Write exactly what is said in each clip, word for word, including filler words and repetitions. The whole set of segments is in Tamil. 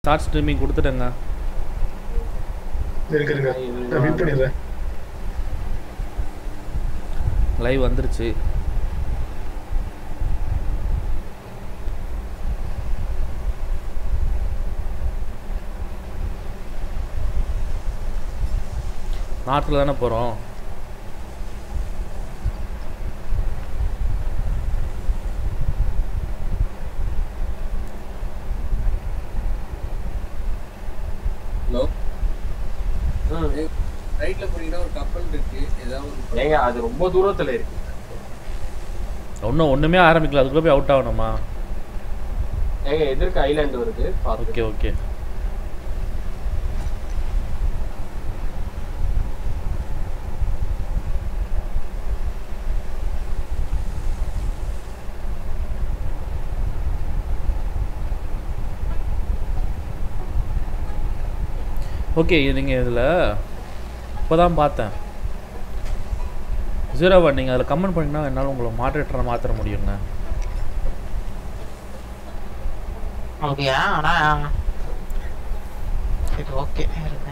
Start streaming கொடுத்துட்டேங்க. இருங்க இருங்க நான் வெயிட் பண்ணிடுறேன். லைவ் வந்துருச்சு. நார்த்தில் தானே போகிறோம். ஹலோ ரைட்ல போனீங்கன்னா ஒரு கப்பல் இருக்கு. ஏதாவது ஏங்க அது ரொம்ப தூரத்துல இருக்கு. ஒன்றும் ஒன்றுமே ஆரம்பிக்கல, அதுக்குள்ளே போய் அவுட் ஆகணுமா? ஏங்க எதிர்க்க ஐலாண்ட் வருது. Okay okay okay. நீங்கள் இதில் இப்போ தான் பார்த்தேன் ஜீரோ ஒன். நீங்கள் அதில் கமெண்ட் பண்ணிங்கன்னா என்னால் உங்களை மாடரேட்டரை மாற்ற முடியுங்க. அப்படியா? ஆனால் சரி ஓகே இருங்க.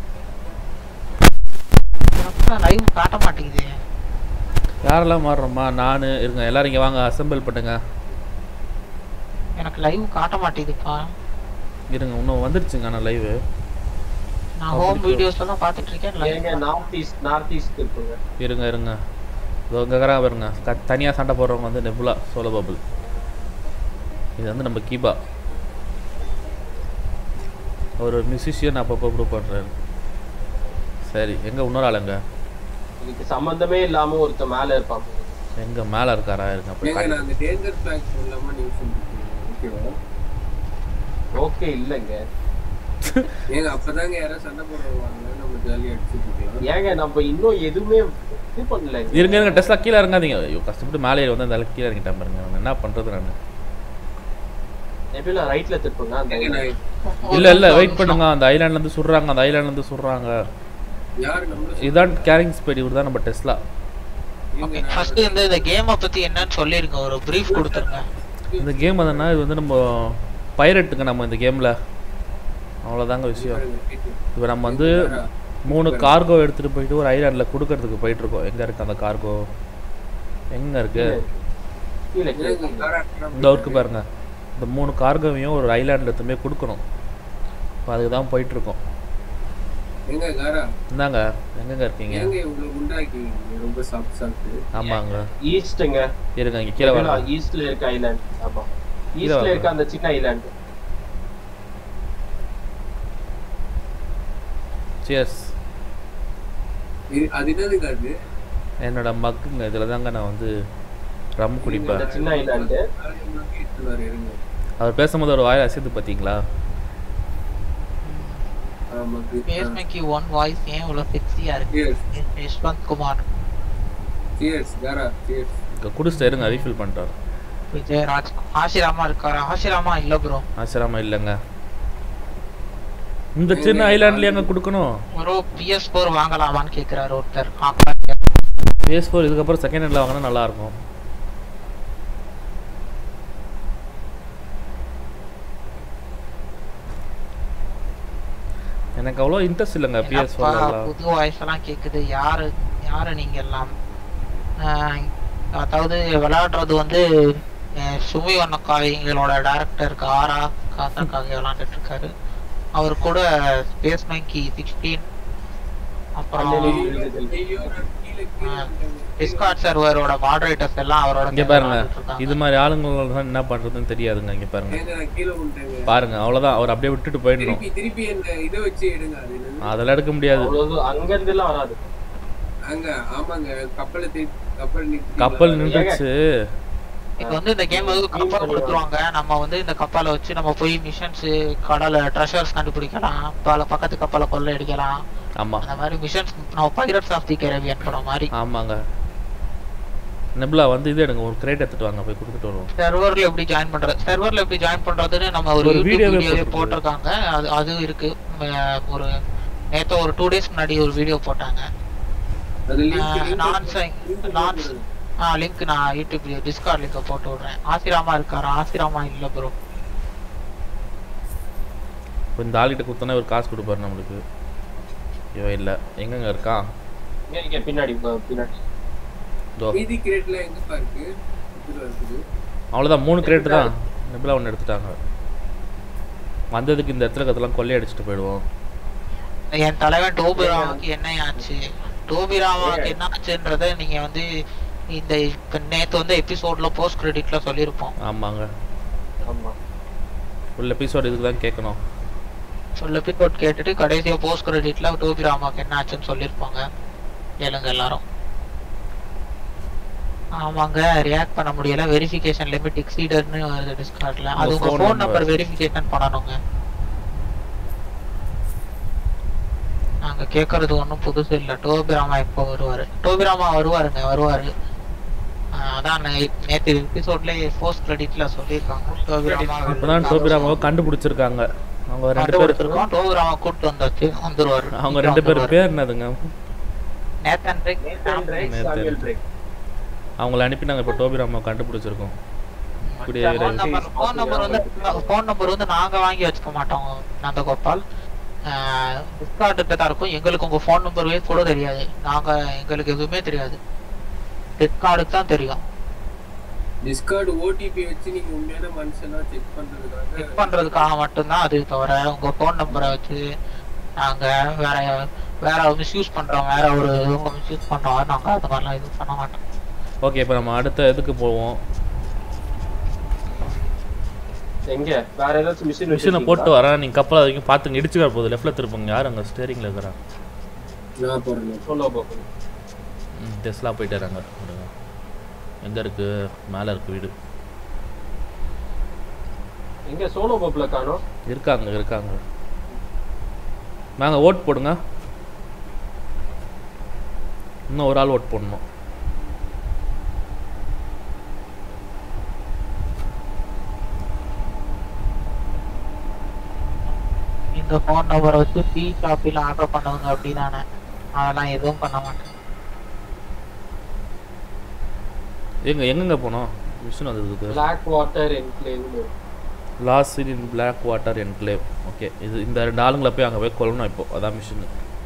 லைவ் காட்ட மாட்டேங்குது. யாரெல்லாம் மாறுறோமா? நான் இருங்க, எல்லோரும் இங்கே வாங்க, அசெம்பிள் பண்ணுங்க. எனக்கு லைவ் காட்ட மாட்டேங்குதுப்பா. இருங்க, இன்னும் வந்துருச்சுங்க. ஆனால் லைவு நான் ஹோம் வீடியோஸ் எல்லாம் பார்த்துட்டு இருக்கேன். ஏங்க நார்த் ஈஸ்ட் நார்த் ஈஸ்ட் இருக்குங்க. இருங்க இருங்க இங்கே பாருங்க. தனியாக சண்டை போடுறவங்க வந்து நெபுலா சோலோ பபிள். இது வந்து நம்ம கீபா, ஒரு மியூசிஷியன் அப்பப்போ ப்ரூவ் பண்ணுறாரு. சரி, எங்கே இன்னொரு ஆளுங்க? இதுக்கு சம்மந்தமே இல்லாமல் ஒருத்த மேலே இருப்பாங்க. எங்கே மேலே இருக்காரா? இருங்க அப்போ நாங்கள் டேஞ்சர் ஃபிளாக் சொல்லாமல் நீங்கள் சொல்லிருக்கீங்க. ஓகேவா? ஓகே இல்லைங்க. ஏங்க அப்பதாங்க யாராவது சண்டை போடுவாங்க, நம்ம ஜாலியாக அடிச்சுட்டு இருக்கலாம். ஏங்க நம்ம இன்னும் எதுவுமே இது பண்ணல. இருங்க இருங்க டெஸ்லா கீழே இறங்காதீங்க. ஐயோ கஷ்டப்பட்டு மேலே வந்து அந்த கீழே இறங்கிட்டேன் பாருங்க. நான் என்ன பண்ணுறது? நான் எப்படிலாம் ரைட்ல திருப்புங்க. அந்த இல்லை இல்லை வெயிட் பண்ணுங்க. அந்த ஐலாண்ட்லேருந்து சுடுறாங்க, அந்த ஐலாண்ட்லேருந்து சுடுறாங்க. இதான் கேரிங் ஸ்பீட். இவர் தான் நம்ம டெஸ்லா. ஓகே ஃபர்ஸ்ட் இந்த இந்த கேமை பத்தி என்னன்னு சொல்லிருங்க, ஒரு பிரீஃப் கொடுத்துருங்க. இந்த கேம் அதனா இது வந்து நம்ம பைரட்டுங்க. நம்ம இந்த கேமில் அவ்வளோதாங்க விஷயம். இப்போ நம்ம வந்து மூணு கார்கோ எடுத்துகிட்டு போயிட்டு ஒரு ஐலாண்டில் கொடுக்கறதுக்கு போயிட்டுருக்கோம். எங்கே இருக்குது அந்த கார்கோ? எங்கே இருக்குது? இந்த ஒர்க்கு பாருங்கள். இந்த மூணு கார்கோவையும் ஒரு ஐலாண்டில் எடுத்துமே கொடுக்கணும். இப்போ அதுக்கு தான் போயிட்டுருக்கோம். இந்தாங்க, எங்கெங்க இருக்கீங்க? ஆமாங்க ஈஸ்ட்ங்க. இருங்க இங்கே கீழே வரல. ஈஸ்ட்ல இருக்க ஐலாண்ட். ஆமாம் ஈஸ்ட்ல இருக்க அந்த சின்ன ஐலாண்ட். சியர்ஸ். அது என்னதுங்க? அது என்னோட மக்குங்க. இதில் தாங்க நான் வந்து ரம் குடிப்பேன். சின்ன ஐலாண்டு. அவர் பேசும்போது ஒரு வாயில் அசைத்து பார்த்தீங்களா? பேஸ்மேக்கி ஒன் வாய்ஸ் ஏன் இவ்வளோ செக்ஸியாக இருக்கு? யஷ்வந்த் குமார். சியர்ஸ் காரா சியர்ஸ். குடிச்சிட்டு இருங்க, ரீஃபில் பண்ணிட்டார். விஜயராஜ். ஆஷிராமா இருக்காரா? ஆஷிராமா இல்லை ப்ரோ. ஆஷிராமா இல்லைங்க. இந்த சின்ன ஐலாண்ட்லயே அங்க கொடுக்கணும். ப்ரோ பி எஸ் ஃபோர் வாங்கலாமான்னு கேக்குறாரு ஒருத்தர். பி எஸ் ஃபோர் இதுக்கு அப்புறம் செகண்ட் ஹேண்ட்ல வாங்கினா நல்லா இருக்கும். எனக்கு அவ்வளோ இன்ட்ரெஸ்ட் இல்லைங்க பி எஸ் ஃபோர். புது வாய்ஸ் எல்லாம் கேக்குது. யாரு யாரு நீங்க எல்லாம்? அதாவது விளையாடுறது வந்து சுமி வண்ணக்காவை எங்களோட டைரக்டர் ஆரா காத்தாக்காக விளையாண்டுட்டு இருக்காரு. அவர் கூட ஸ்பேஸ் மங்கி சிக்ஸ்டீன், அப்புறம் டிஸ்கார்ட் சர்வரோட மாடரேட்டர்ஸ் எல்லாம் அவரோட. இங்க பாருங்க, இது மாதிரி ஆளுங்களோட தான் என்ன பண்றதுன்னு தெரியாதுங்க. இங்க பாருங்க பாருங்க, அவ்வளவுதான். அவர் அப்படியே விட்டுட்டு போயிடணும். திருப்பி அந்த இத வச்சு எடுங்க. அதெல்லாம் எடுக்க முடியாது. அங்க இருந்து எல்லாம் வராது. அங்க ஆமாங்க, கப்பல் கப்பல் கப்பல் நின்றுச்சு. இப்போ வந்து இந்த கேம் வந்து கப்பல் கொடுத்துருவாங்க. நம்ம வந்து இந்த கப்பலை வச்சு நம்ம போய் மிஷன்ஸ், கடலை ட்ரெஷர்ஸ் கண்டுபிடிக்கலாம், பல பக்கத்து கப்பலை கொள்ளை அடிக்கலாம். ஆமா, அந்த மாதிரி மிஷன்ஸ் நம்ம பைரட்ஸ் ஆஃப் தி கரேபியன் படம் மாதிரி. ஆமாங்க. நெபுலா வந்து இது எடுங்க, ஒரு கிரேட் எடுத்துட்டு வாங்க, போய் கொடுத்துட்டு வருவோம். சர்வர்ல எப்படி ஜாயின் பண்றது, சர்வர்ல எப்படி ஜாயின் பண்றதுன்னு நம்ம ஒரு வீடியோ போட்டிருக்காங்க. அது அதுவும் இருக்கு. ஒரு நேத்து ஒரு டூ டேஸ் முன்னாடி ஒரு வீடியோ போட்டாங்க. நான் ஆ லிங்க் நான் யூடியூப் டிஸ்கார்ட் லிங்க் போட்டு விடுறேன். ஆசிராமா இருக்காரா? ஆசிராமா இல்ல ப்ரோ. இப்போ இந்த ஆள்கிட்ட கொடுத்தோன்னா ஒரு காசு கொடுப்பாரு நம்மளுக்கு. ஐயோ இல்லை எங்கெங்க இருக்கான்? இங்க பின்னாடி பின்னாடி மீதி கிரேட்ல எங்கப்பா இருக்கு? இதுல இருக்குது. அவ்வளோதான் மூணு கிரேட் தான். நெபுலா ஒன்று எடுத்துட்டாங்க. வந்ததுக்கு இந்த இடத்துல கத்தெல்லாம் கொள்ளை அடிச்சுட்டு போயிடுவோம். என் தலைவன் டோபிராமாவுக்கு என்ன ஆச்சு, டோபிராமாவுக்கு என்ன ஆச்சுன்றதை நீங்க வந்து இந்த நேற்று வந்து எபிசோட்ல போஸ்ட் கிரெடிட்ல சொல்லியிருப்போம். ஆமாங்க ஆமா ஃபுல் எபிசோட் இதுக்கு தான் கேட்கணும். ஃபுல் எபிசோட் கேட்டுட்டு கடைசியா போஸ்ட் கிரெடிட்ல டோபிராமாவுக்கு என்ன ஆச்சுன்னு சொல்லியிருப்பாங்க. கேளுங்க எல்லாரும். ஆமாங்க ரியாக்ட் பண்ண முடியல, வெரிஃபிகேஷன் லிமிட் எக்ஸீடர்னு வருது டிஸ்கார்ட்ல. அது உங்க ஃபோன் நம்பர் வெரிஃபிகேஷன் பண்ணணுங்க. நாங்க கேக்குறது ஒன்றும் புதுசு இல்லை. டோபிராமா எப்போ வருவாரு? டோபிராமா வருவாருங்க வருவாரு. அதான் நேற்று எபிசோட்ல போஸ்ட் கிரெடிட்ல சொல்லியிருக்காங்க. டோபிராமா இப்பதான் டோபிராமாவை கண்டுபிடிச்சிருக்காங்க. அவங்க ரெண்டு பேர் இருக்கோம். டோபிராமா கூப்பிட்டு வந்தாச்சு, வந்துருவாரு. அவங்க ரெண்டு பேர் பேர் என்னதுங்க? Nathan Drake, Nathan Drake, Samuel Drake. அவங்கள அனுப்பி நாங்கள் இப்போ டோபிராமாவை கண்டுபிடிச்சிருக்கோம். ஃபோன் நம்பர் ஃபோன் நம்பர் வந்து ஃபோன் நம்பர் வந்து நாங்க வாங்கி வச்சுக்க மாட்டோம் நந்தகோபால். டிஸ்கார்டுகிட்ட தான் இருக்கும். எங்களுக்கு உங்க ஃபோன் நம்பர் கூட தெரியாது. நாங்க எங்களுக்கு எதுவுமே தெரியாது. டிஸ்கார்டுக்கு தான் தெரியும். டிஸ்கார்ட் ஓடிபி வச்சு நீங்க உண்மையான மனுஷனா செக் பண்றதுக்காக செக் பண்றதுக்காக மட்டும்தான். அது தவிர உங்க ஃபோன் நம்பரை வச்சு நாங்க வேற வேற மிஸ்யூஸ் பண்றோம், வேற ஒரு இவங்க மிஸ்யூஸ் பண்றோம், நாங்க அது மாதிரிலாம் இது பண்ண மாட்டோம். ஓகே இப்போ நம்ம அடுத்த இதுக்கு போவோம். எங்க வேற ஏதாச்சும் மிஷின் மிஷினை போட்டு வரேன். நீங்கள் கப்பல் வரைக்கும் பார்த்துங்க. இடிச்சுக்க போகுது. லெஃப்டில் திருப்புங்க. யார் அங்கே ஸ்டேரிங்கில் இருக்கிறான்? நான் போறேன். சோலோ போகணும். ம் டெஸ்லா போயிட்டு வராங்க. எங்கே இருக்குது? மேலே இருக்குது வீடு. எங்க சோலோ போப்ல காணோம்? இருக்காங்க இருக்காங்க. நாங்கள் ஓட் போடுங்க. இன்னும் ஒரு ஆள் ஓட் போடணும். இந்த ஃபோன் நம்பரை வச்சு டீ காஃபில ஆர்டர் பண்ணுவாங்க அப்படிதானே? அதெல்லாம் எதுவும் பண்ண மாட்டேன். எங்க எங்கெங்க போனோம்? மிஷின் வந்ததுக்கு Black Water Enclave. Last seen in Black Water Enclave. Okay இது இந்த ரெண்டு ஆளுங்களை போய் அங்கே போய் கொல்லணும். இப்போ அதான் மிஷின்.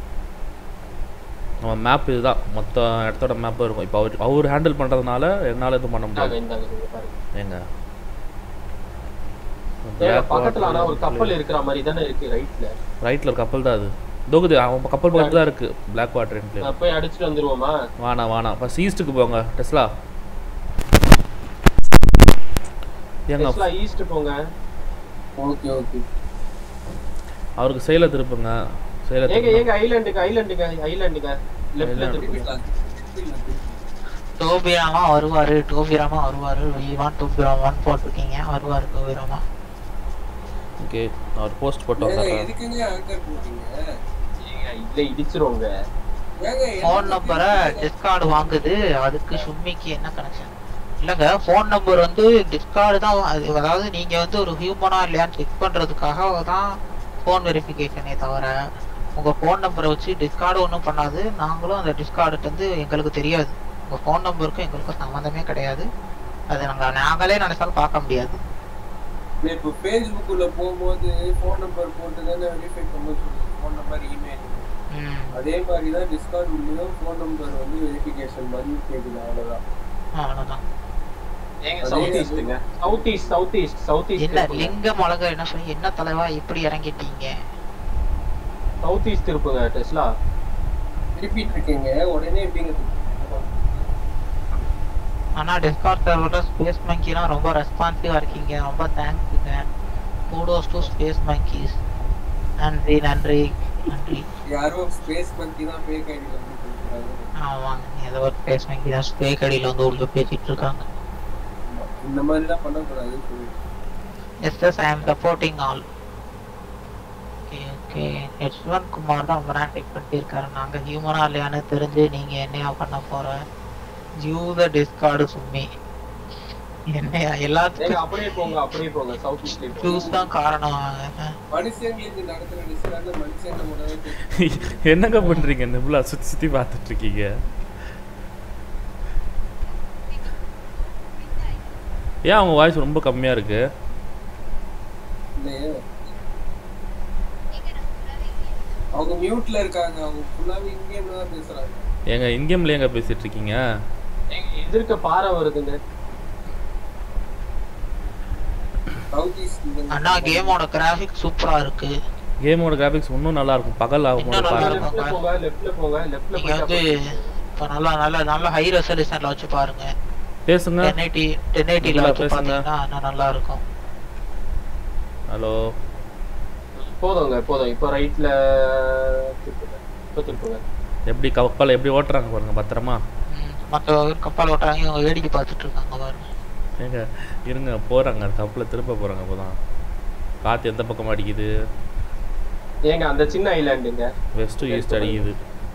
நம்ம மேப் இதுதான். மொத்த இடத்தோட மேப்பும் இருக்கும். இப்போ அவர் அவர் ஹேண்டில் பண்ணுறதுனால என்னால் எதுவும் பண்ண முடியாது. எங்க பக்கத்துல ஆனா ஒரு கப்பல் இருக்கிற மாதிரி தானே இருக்கு. ரைட்ல ரைட்ல ஒரு கப்பல் தான். அது தோகுது. அவன் கப்பல் பக்கத்துல தான் இருக்கு. Black Water Enclave. போய் அடிச்சிட்டு வந்துருவோமா? வானா வானா ஃபர்ஸ்ட் ஈஸ்ட்டுக்கு போங்க. டெஸ்லா எங்க டெஸ்லா ஈஸ்ட் போங்க. Okay okay. அவருக்கு சைல திருப்புங்க. சைல ஏங்க ஏங்க ஐலண்டுக்கு ஐலண்டுக்கு ஐலண்டுக்கு லெஃப்ட்ல திருப்புங்க. டோபிராமா வருவாரு. டோபிராமா வருவாரு. வி1 டோபிராமா போட்டுருக்கீங்க. வருவாரு டோபிராமா. ஓகே அவர் போஸ்ட் போட்டு வந்தாரு. எதுக்குங்க ஆங்கர் போட்டீங்க? ஏங்க இல்ல இடிச்சிரோங்க. ஏங்க ஃபோன் நம்பரை டிஸ்கார்ட் வாங்குது. அதுக்கு சும்மிக்கு என்ன கனெக்ஷன்? இல்லங்க ஃபோன் நம்பர் வந்து டிஸ்கார்ட் தான். அதாவது நீங்க வந்து ஒரு ஹியூமனா இல்லையான்னு செக் பண்றதுக்காக தான் ஃபோன் வெரிஃபிகேஷனே தவிர உங்க ஃபோன் நம்பரை வச்சு டிஸ்கார்டு ஒன்றும் பண்ணாது. நாங்களும் அந்த டிஸ்கார்டுட்டு வந்து எங்களுக்கு தெரியாது. உங்க ஃபோன் நம்பருக்கும் எங்களுக்கும் சம்மந்தமே கிடையாது. அது நாங்கள் நாங்களே நினைச்சாலும் பார்க்க முடியாது. இப்போ ஃபேஸ்புக்ல போகும்போது ஃபோன் நம்பர் போட்டு தானே வெரிஃபை பண்ண சொல்லுங்க. Phone number email. அதே மாதிரி தான் டிஸ்கார்ட் உள்ளேயும் ஃபோன் நம்பர் வந்து வெரிஃபிகேஷன் பண்ணி கேட்குது. அவ்வளோதான் அவ்வளோதான். ஏங்க சவுத் ஈஸ்ட்ங்க. South east south east south east. என்ன லிங்கம் அழகா என்ன சொல்லி என்ன தலைவா இப்படி இறங்கிட்டீங்க? சவுத் ஈஸ்ட் இருப்புங்க டெஸ்லா. ரிப்பீட் இருக்கீங்க. உடனே எப்படிங்க? ஆனா டிஸ்கார்ட் சர்வர்ல ஸ்பேஸ் மங்கிலாம் ரொம்ப ரெஸ்பான்சிவா இருக்கீங்க. ரொம்ப தேங்க்ஸுங்க. Kudos to Space Monkeys. நன்றி நன்றி நன்றி. யாரோ ஸ்பேஸ் மங்கி தான் ஃபேக் ஐடில வந்து சொல்றாங்க. ஆமாங்க ஏதோ ஒரு ஸ்பேஸ் மங்கி தான் ஃபேக் ஐடில வந்து உள்ள பேசிட்டு இருக்காங்க. இந்த மாதிரி தான் பண்ண கூடாது சொல்லு. Yes yes I am supporting all. Okay okay. எஸ்வன் குமார் தான் பிராண்ட் டெக் பண்ணிருக்காரு. நாங்க ஹியூமனா இல்லையான்னு தெரிஞ்சு நீங்க என்னையா பண்ண போற? யூத டிஸ்கார்டு சும்மி என்னையா எல்லாத்துக்கும் அப்படியே போங்க அப்படியே போங்க. சவுத் ஈஸ்ட்ல யூஸ் தான் காரணம். மனுஷங்களுக்கு நடக்கிற டிஸ்கார்ட்ல மனுஷங்க முன்னாடி என்னங்க பண்றீங்க? நெபுலா சுத்தி சுத்தி பார்த்துட்டு இருக்கீங்க. ஏன் அவங்க வாய்ஸ் ரொம்ப கம்மியா இருக்கு? அவங்க மியூட்ல இருக்காங்க. அவங்க ஃபுல்லாவே இங்கேம்ல தான் பேசுறாங்க. ஏங்க இன்கேம்ல எங்க பேசிட்டு இருக்கீங்க? எதிர்க்க பாறை வருதுங்க. சவுத் ஈஸ்ட் அண்ணா கேமோட கிராபிக்ஸ் சூப்பரா இருக்கு. கேமோட கிராபிக்ஸ் இன்னும் நல்லா இருக்கும். பகல் ஆகும் போது பாருங்க. லெஃப்ட்ல போங்க லெஃப்ட்ல போங்க லெஃப்ட்ல நீங்க வந்து இப்ப நல்லா நல்லா நல்ல ஹை ரெசல்யூஷன்ல வச்சு பாருங்க. பேசுங்க. ten eighty ten eighty ல வச்சு பாத்தீங்கன்னா நல்லா இருக்கும். ஹலோ போதுங்க போதும். இப்போ ரைட்ல திருப்புங்க. இப்போ திருப்புங்க. எப்படி கப்பல் எப்படி ஓட்டுறாங்க பாருங்க பத்திரமா. மத்த கப்பல் ஓட்டுறாங்க இவங்க வேடிக்கை பார்த்துட்டு இருக்காங்க பாருங்க. ஏங்க இருங்க போறாங்க கப்பலை திருப்ப போறாங்க அப்பதான். காத்து எந்த பக்கம் அடிக்குது? ஏங்க அந்த சின்ன ஐலாண்டுங்க வெஸ்ட் ஈஸ்ட் அடிக்குது.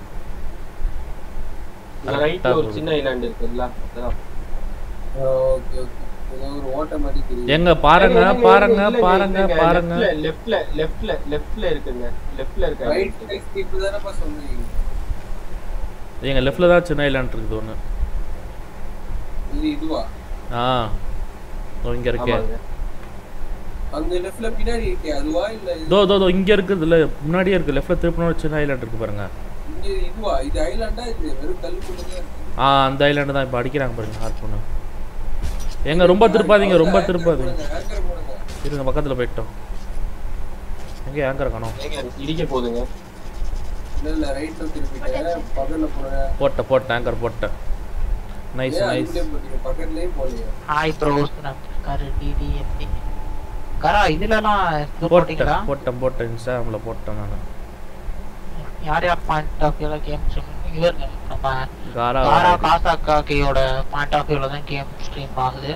ரைட்ல ஒரு சின்ன ஐலாண்ட் இருக்குல்ல அதான். Okay okay. ஏதோ ஒரு ஓட்ட மாதிரி தெரியுது. எங்க பாருங்க பாருங்க பாருங்க பாருங்க. லெஃப்ட்ல லெஃப்ட்ல லெஃப்ட்ல இருக்குங்க. லெஃப்ட்ல இருக்கு. ரைட் சைடு இப்போ தானப்பா சொன்னீங்க. எங்க லெஃப்ட்ல தான் சின்ன ஐலாண்ட் இருக்குது ஒண்ணு. இது இதுவா? ஆ ஓ இங்க இருக்கே. அந்த லெஃப்ட்ல பின்னாடி இருக்கே அதுவா இல்ல தோ தோ தோ இங்க இருக்குதுல முன்னாடியே இருக்கு. லெஃப்ட்ல திருப்பின ஒரு சின்ன ஐலாண்ட் இருக்கு பாருங்க. இங்க இதுவா? இது ஐலாண்டா? இது வெறும் கல் மட்டும் தான் இருக்கு. ஆ அந்த ஐலாண்ட் தான் இப்ப அடிக்கறாங்க பாருங்க ஹார்பூன். எங்க ரொம்ப திருப்பாதீங்க ரொம்ப திருப்பாதீங்க. ஆங்கர் போடுங்க. இருங்க பக்கத்துல போய்ட்டோம். எங்க ஆங்கர் காணோம். ஏங்க இடிக்க போடுங்க. இல்ல இல்ல ரைட்ல திருப்பிட்டே பக்கத்துல போடுங்க. போட்ட போட்ட ஆங்கர் போட்ட. Nice nice. பக்கத்துலயே போடுங்க. ஹாய் ப்ரோஸ் கர டிடிஎஃப்டி. கரா இதெல்லாம் போட்டீங்களா? போட்ட போட்ட இன்ஸ்டாகிராம்ல போட்டேன் நான். யார் யார் பாயிண்ட் ஆஃப் வியூல கேம் ஸ்ட்ரீம் இவர் நம்ம காரா காரா காசாக்காக்கியோட பாயிண்ட் ஆஃப் வியூல தான் கேம் ஸ்ட்ரீம் ஆகுது.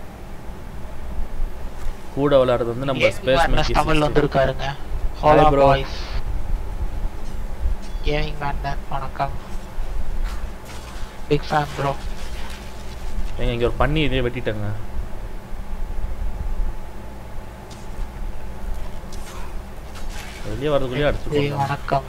கூட விளையாடுறது வந்து நம்ம ஸ்பேஸ் மேக்கி தமிழ்ல வந்திருக்காருங்க. Hello bro. கேமிங் மேன் தான் வணக்கம். Big fan bro. எங்க இங்க ஒரு பண்ணி இதே வெட்டிட்டங்க. வெளிய வரதுக்குள்ளே அடிச்சுக்கோங்க. வணக்கம்.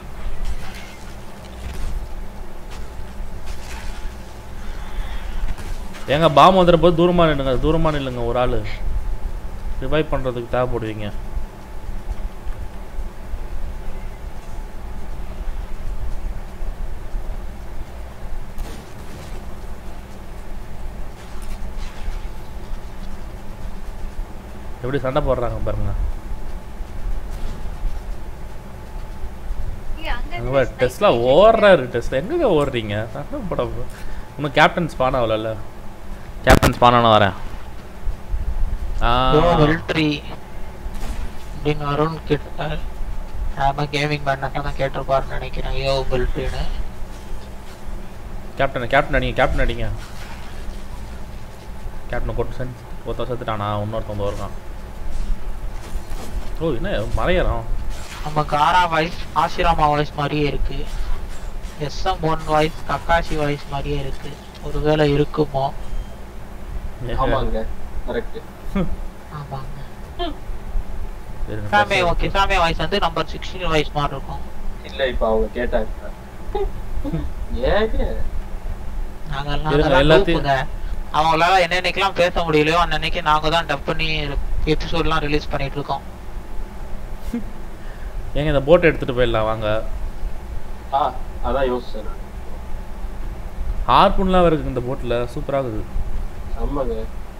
ஏங்க பாம் வந்துற போது தூரமா நில்லுங்க. தூரமா நில்லுங்க. ஒரு ஆளு ரிவைவ் பண்றதுக்கு தேவைப்படுவீங்க. எப்படி சண்டை போடுறாங்க பாருங்க. டெஸ்லா ஓடுறாரு. டெஸ்லா எங்க ஓடுறீங்க? சண்டை போட இன்னும் கேப்டன் ஸ்பான் ஆகல. கேப்டன் ஸ்பான் ஆன வரேன். மிலிட்டரி அப்படின்னு அருண் கேட்டார். நாம கேமிங் பண்ணாக்க தான் கேட்டிருப்பாருன்னு நினைக்கிறேன். யோ மிலிட்டரின்னு. கேப்டன் கேப்டன் அடிங்க கேப்டன் அடிங்க. கேப்டன் கொட்டு செஞ்சு ஒருத்தர் செத்துட்டானா? இன்னொருத்தவங்க இருக்கான். ஓ என்ன மலையறம். நம்ம காரா வாய்ஸ் ஆசிராமா வாய்ஸ் மாதிரியே இருக்கு. SM one voice Kakashi voice மாதிரியே இருக்கு. ஒருவேளை இருக்குமோ? ஆமாங்க கரெக்ட். ஆமாங்க. சாமே ஓகே. சாமே வாய்ஸ் வந்து நம்பர் sixteen வாய்ஸ் மாதிரி இருக்கும். இல்ல இப்ப அவங்க கேட்டாங்க. ஏங்க நாங்க எல்லாத்தையும் அவங்களால என்னன்னைக்கெல்லாம் பேச முடியலையோ அன்னைக்கு நாங்க தான் டப் பண்ணி எபிசோட்லாம் ரிலீஸ் பண்ணிட்டு இருக்கோம். ஏங்க இந்த போட் எடுத்துட்டு போயிடலாம் வாங்க. ஆ அதான் யோசிச்சேன். ஹார்பூன்லாம் இருக்கு இந்த போட்ல. சூப்பரா இருக்குது. ஆமாங்க.